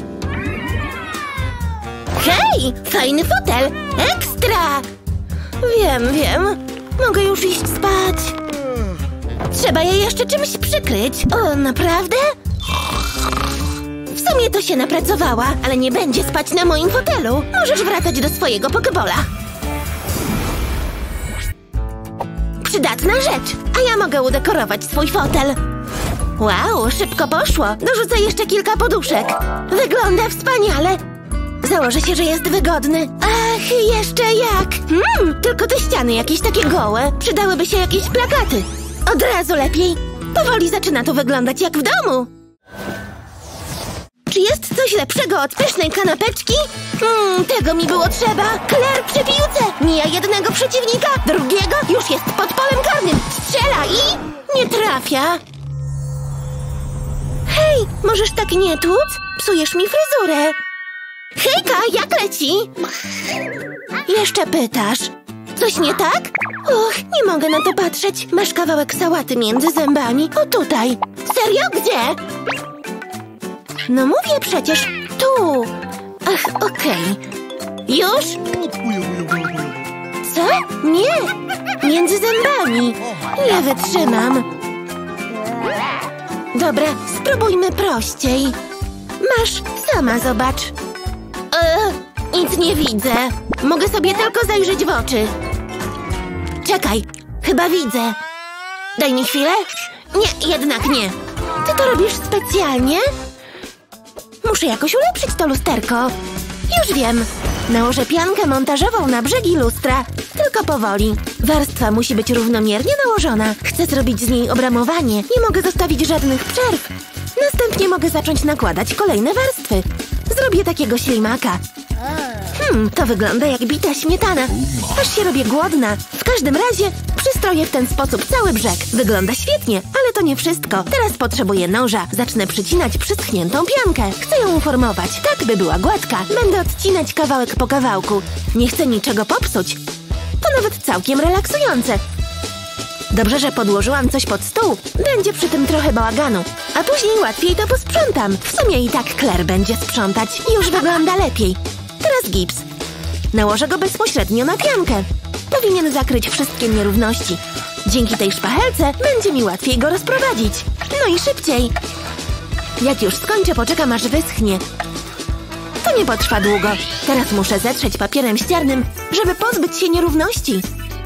Hej! Fajny fotel! Ekstra! Wiem. Mogę już iść spać. Trzeba je jeszcze czymś przykryć. O, naprawdę? W sumie to się napracowała, ale nie będzie spać na moim fotelu. Możesz wracać do swojego pokebola. Przydatna rzecz, a ja mogę udekorować swój fotel. Wow, szybko poszło. Dorzucę jeszcze kilka poduszek. Wygląda wspaniale. Założę się, że jest wygodny. Ach, jeszcze jak. Tylko te ściany jakieś takie gołe. Przydałyby się jakieś plakaty. Od razu lepiej. Powoli zaczyna to wyglądać jak w domu. Czy jest coś lepszego od pysznej kanapeczki? Tego mi było trzeba. Claire przy piłce. Mija jednego przeciwnika, drugiego. Już jest pod polem karnym. Strzela i nie trafia. Hej, możesz tak nie tłuc? Psujesz mi fryzurę. Hejka, jak leci? Jeszcze pytasz. Coś nie tak? Och, nie mogę na to patrzeć. Masz kawałek sałaty między zębami. O tutaj. Serio? Gdzie? No mówię przecież, tu. Ach, okej. Już? Co? Nie. Między zębami. Nie wytrzymam. Dobra, spróbujmy prościej. Masz, sama zobacz. Nic nie widzę. Mogę sobie tylko zajrzeć w oczy. Czekaj, chyba widzę. Daj mi chwilę. Nie, jednak nie. Ty to robisz specjalnie? Muszę jakoś ulepszyć to lusterko. Już wiem. Nałożę piankę montażową na brzegi lustra. Tylko powoli. Warstwa musi być równomiernie nałożona. Chcę zrobić z niej obramowanie. Nie mogę zostawić żadnych przerw. Następnie mogę zacząć nakładać kolejne warstwy. Zrobię takiego ślimaka. To wygląda jak bita śmietana. Aż się robię głodna. W każdym razie przystroję w ten sposób cały brzeg. Wygląda świetnie, ale to nie wszystko. Teraz potrzebuję noża. Zacznę przycinać przyschniętą piankę. Chcę ją uformować, tak by była gładka. Będę odcinać kawałek po kawałku. Nie chcę niczego popsuć. To nawet całkiem relaksujące. Dobrze, że podłożyłam coś pod stół. Będzie przy tym trochę bałaganu. A później łatwiej to posprzątam. W sumie i tak Claire będzie sprzątać. Już wygląda lepiej. Teraz gips. Nałożę go bezpośrednio na piankę. Powinien zakryć wszystkie nierówności. Dzięki tej szpachelce będzie mi łatwiej go rozprowadzić. No i szybciej. Jak już skończę, poczekam aż wyschnie. To To nie potrwa długo. Teraz muszę zetrzeć papierem ściernym, żeby pozbyć się nierówności.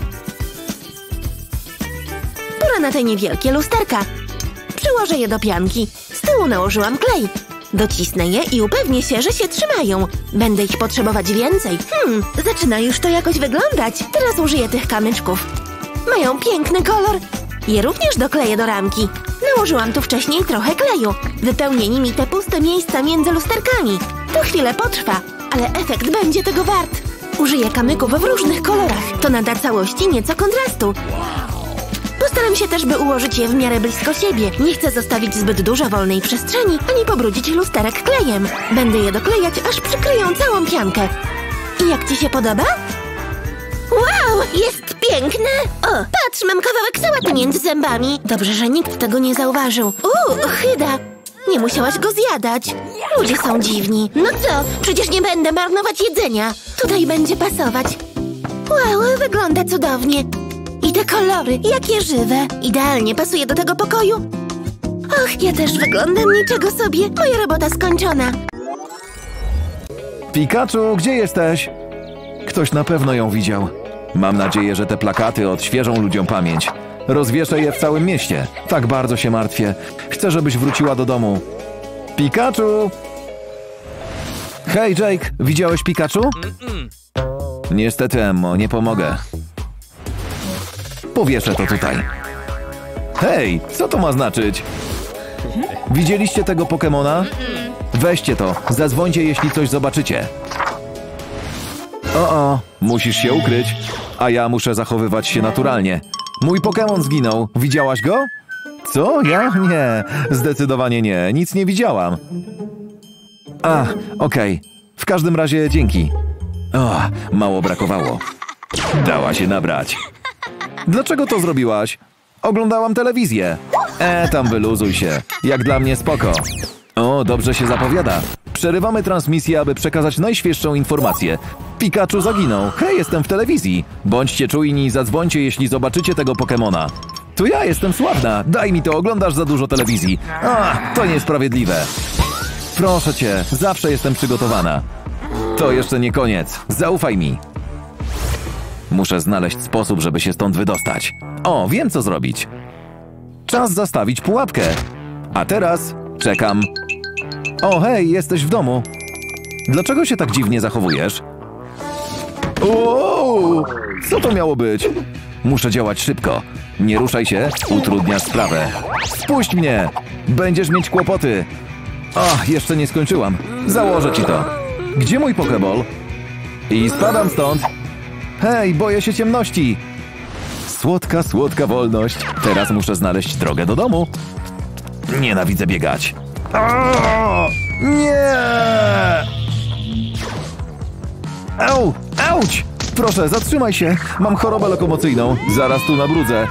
Pora na te niewielkie lusterka. Przyłożę je do pianki. Z tyłu nałożyłam klej. Docisnę je i upewnię się, że się trzymają. Będę ich potrzebować więcej. Zaczyna już to jakoś wyglądać. Teraz użyję tych kamyczków. Mają piękny kolor. Je również dokleję do ramki. Nałożyłam tu wcześniej trochę kleju. Wypełnię nimi te puste miejsca między lusterkami. To chwilę potrwa, ale efekt będzie tego wart. Użyję kamyków w różnych kolorach. To nada całości nieco kontrastu. Postaram się też, by ułożyć je w miarę blisko siebie. Nie chcę zostawić zbyt dużo wolnej przestrzeni, ani pobrudzić lusterek klejem. Będę je doklejać, aż przykryją całą piankę. I jak ci się podoba? Wow, jest piękne! O, patrz, mam kawałek sałaty między zębami. Dobrze, że nikt tego nie zauważył. Ochyda! Nie musiałaś go zjadać. Ludzie są dziwni. No co? Przecież nie będę marnować jedzenia. Tutaj będzie pasować. Wow, wygląda cudownie. I te kolory, jakie żywe. Idealnie pasuje do tego pokoju. Och, ja też wyglądam niczego sobie. Moja robota skończona. Pikachu, gdzie jesteś? Ktoś na pewno ją widział. Mam nadzieję, że te plakaty odświeżą ludziom pamięć. Rozwieszę je w całym mieście. Tak bardzo się martwię. Chcę, żebyś wróciła do domu. Pikachu! Hej, Jake, widziałeś Pikachu? Niestety, Emmo, nie pomogę. Powieszę to tutaj. Hej, co to ma znaczyć? Widzieliście tego Pokemona? Weźcie to, zadzwońcie, jeśli coś zobaczycie. Musisz się ukryć, a ja muszę zachowywać się naturalnie. Mój Pokemon zginął, widziałaś go? Co? Ja? Nie, zdecydowanie nie, nic nie widziałam. Okej. W każdym razie dzięki. Mało brakowało. Dała się nabrać. Dlaczego to zrobiłaś? Oglądałam telewizję. Tam wyluzuj się. Jak dla mnie spoko. Dobrze się zapowiada. Przerywamy transmisję, aby przekazać najświeższą informację. Pikachu zaginął. Hej, jestem w telewizji. Bądźcie czujni i zadzwońcie, jeśli zobaczycie tego Pokemona. To ja jestem sławna. Daj mi to, oglądasz za dużo telewizji. To niesprawiedliwe. Proszę cię, zawsze jestem przygotowana. To jeszcze nie koniec. Zaufaj mi. Muszę znaleźć sposób, żeby się stąd wydostać. Wiem, co zrobić. Czas zastawić pułapkę. A teraz czekam. Hej, jesteś w domu. Dlaczego się tak dziwnie zachowujesz? Co to miało być? Muszę działać szybko. Nie ruszaj się, utrudniasz sprawę. Spuść mnie! Będziesz mieć kłopoty. Jeszcze nie skończyłam. Założę ci to. Gdzie mój Pokeball? I spadam stąd. Hej, boję się ciemności. Słodka, słodka wolność. Teraz muszę znaleźć drogę do domu. Nienawidzę biegać. Nie! Auć! Proszę, zatrzymaj się. Mam chorobę lokomocyjną. Zaraz tu nabrudzę.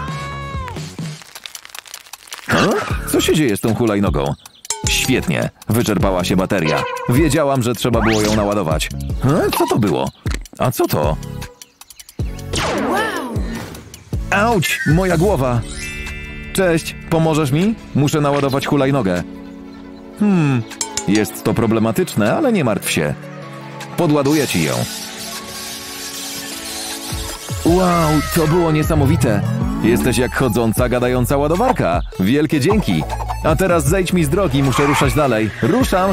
Co się dzieje z tą hulajnogą? Świetnie. Wyczerpała się bateria. Wiedziałam, że trzeba było ją naładować. Co to było? A co to? Auć! Moja głowa! Cześć, pomożesz mi? Muszę naładować hulajnogę. Jest to problematyczne, ale nie martw się. Podładuję ci ją. Wow, to było niesamowite. Jesteś jak chodząca, gadająca ładowarka. Wielkie dzięki. A teraz zejdź mi z drogi, muszę ruszać dalej. Ruszam!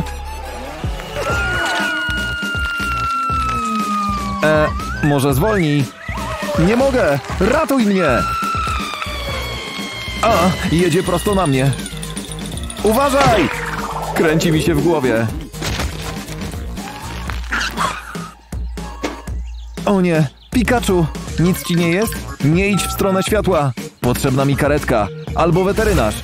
Może zwolnij? Nie mogę! Ratuj mnie! Jedzie prosto na mnie. Uważaj! Kręci mi się w głowie. O nie! Pikachu! Nic ci nie jest? Nie idź w stronę światła. Potrzebna mi karetka. Albo weterynarz.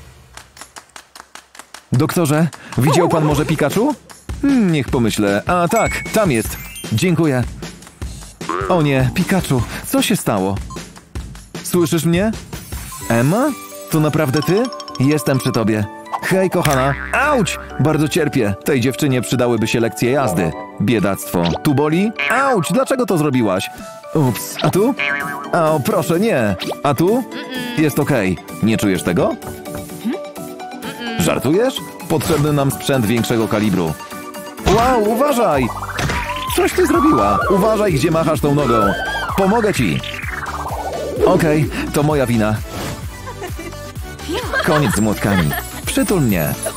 Doktorze, widział pan może Pikachu? Niech pomyślę. Tak, tam jest. Dziękuję. O nie, Pikachu, co się stało? Słyszysz mnie? Emma? To naprawdę ty? Jestem przy tobie. Hej, kochana. Auć! Bardzo cierpię. Tej dziewczynie przydałyby się lekcje jazdy. Biedactwo. Tu boli? Auć! Dlaczego to zrobiłaś? Ups. A tu? Proszę, nie. A tu? Jest okej. Nie czujesz tego? Żartujesz? Potrzebny nam sprzęt większego kalibru. Wow, uważaj! Coś ty zrobiła. Uważaj, gdzie machasz tą nogą. Pomogę ci. Okej, to moja wina. Koniec z młotkami. Przytul mnie.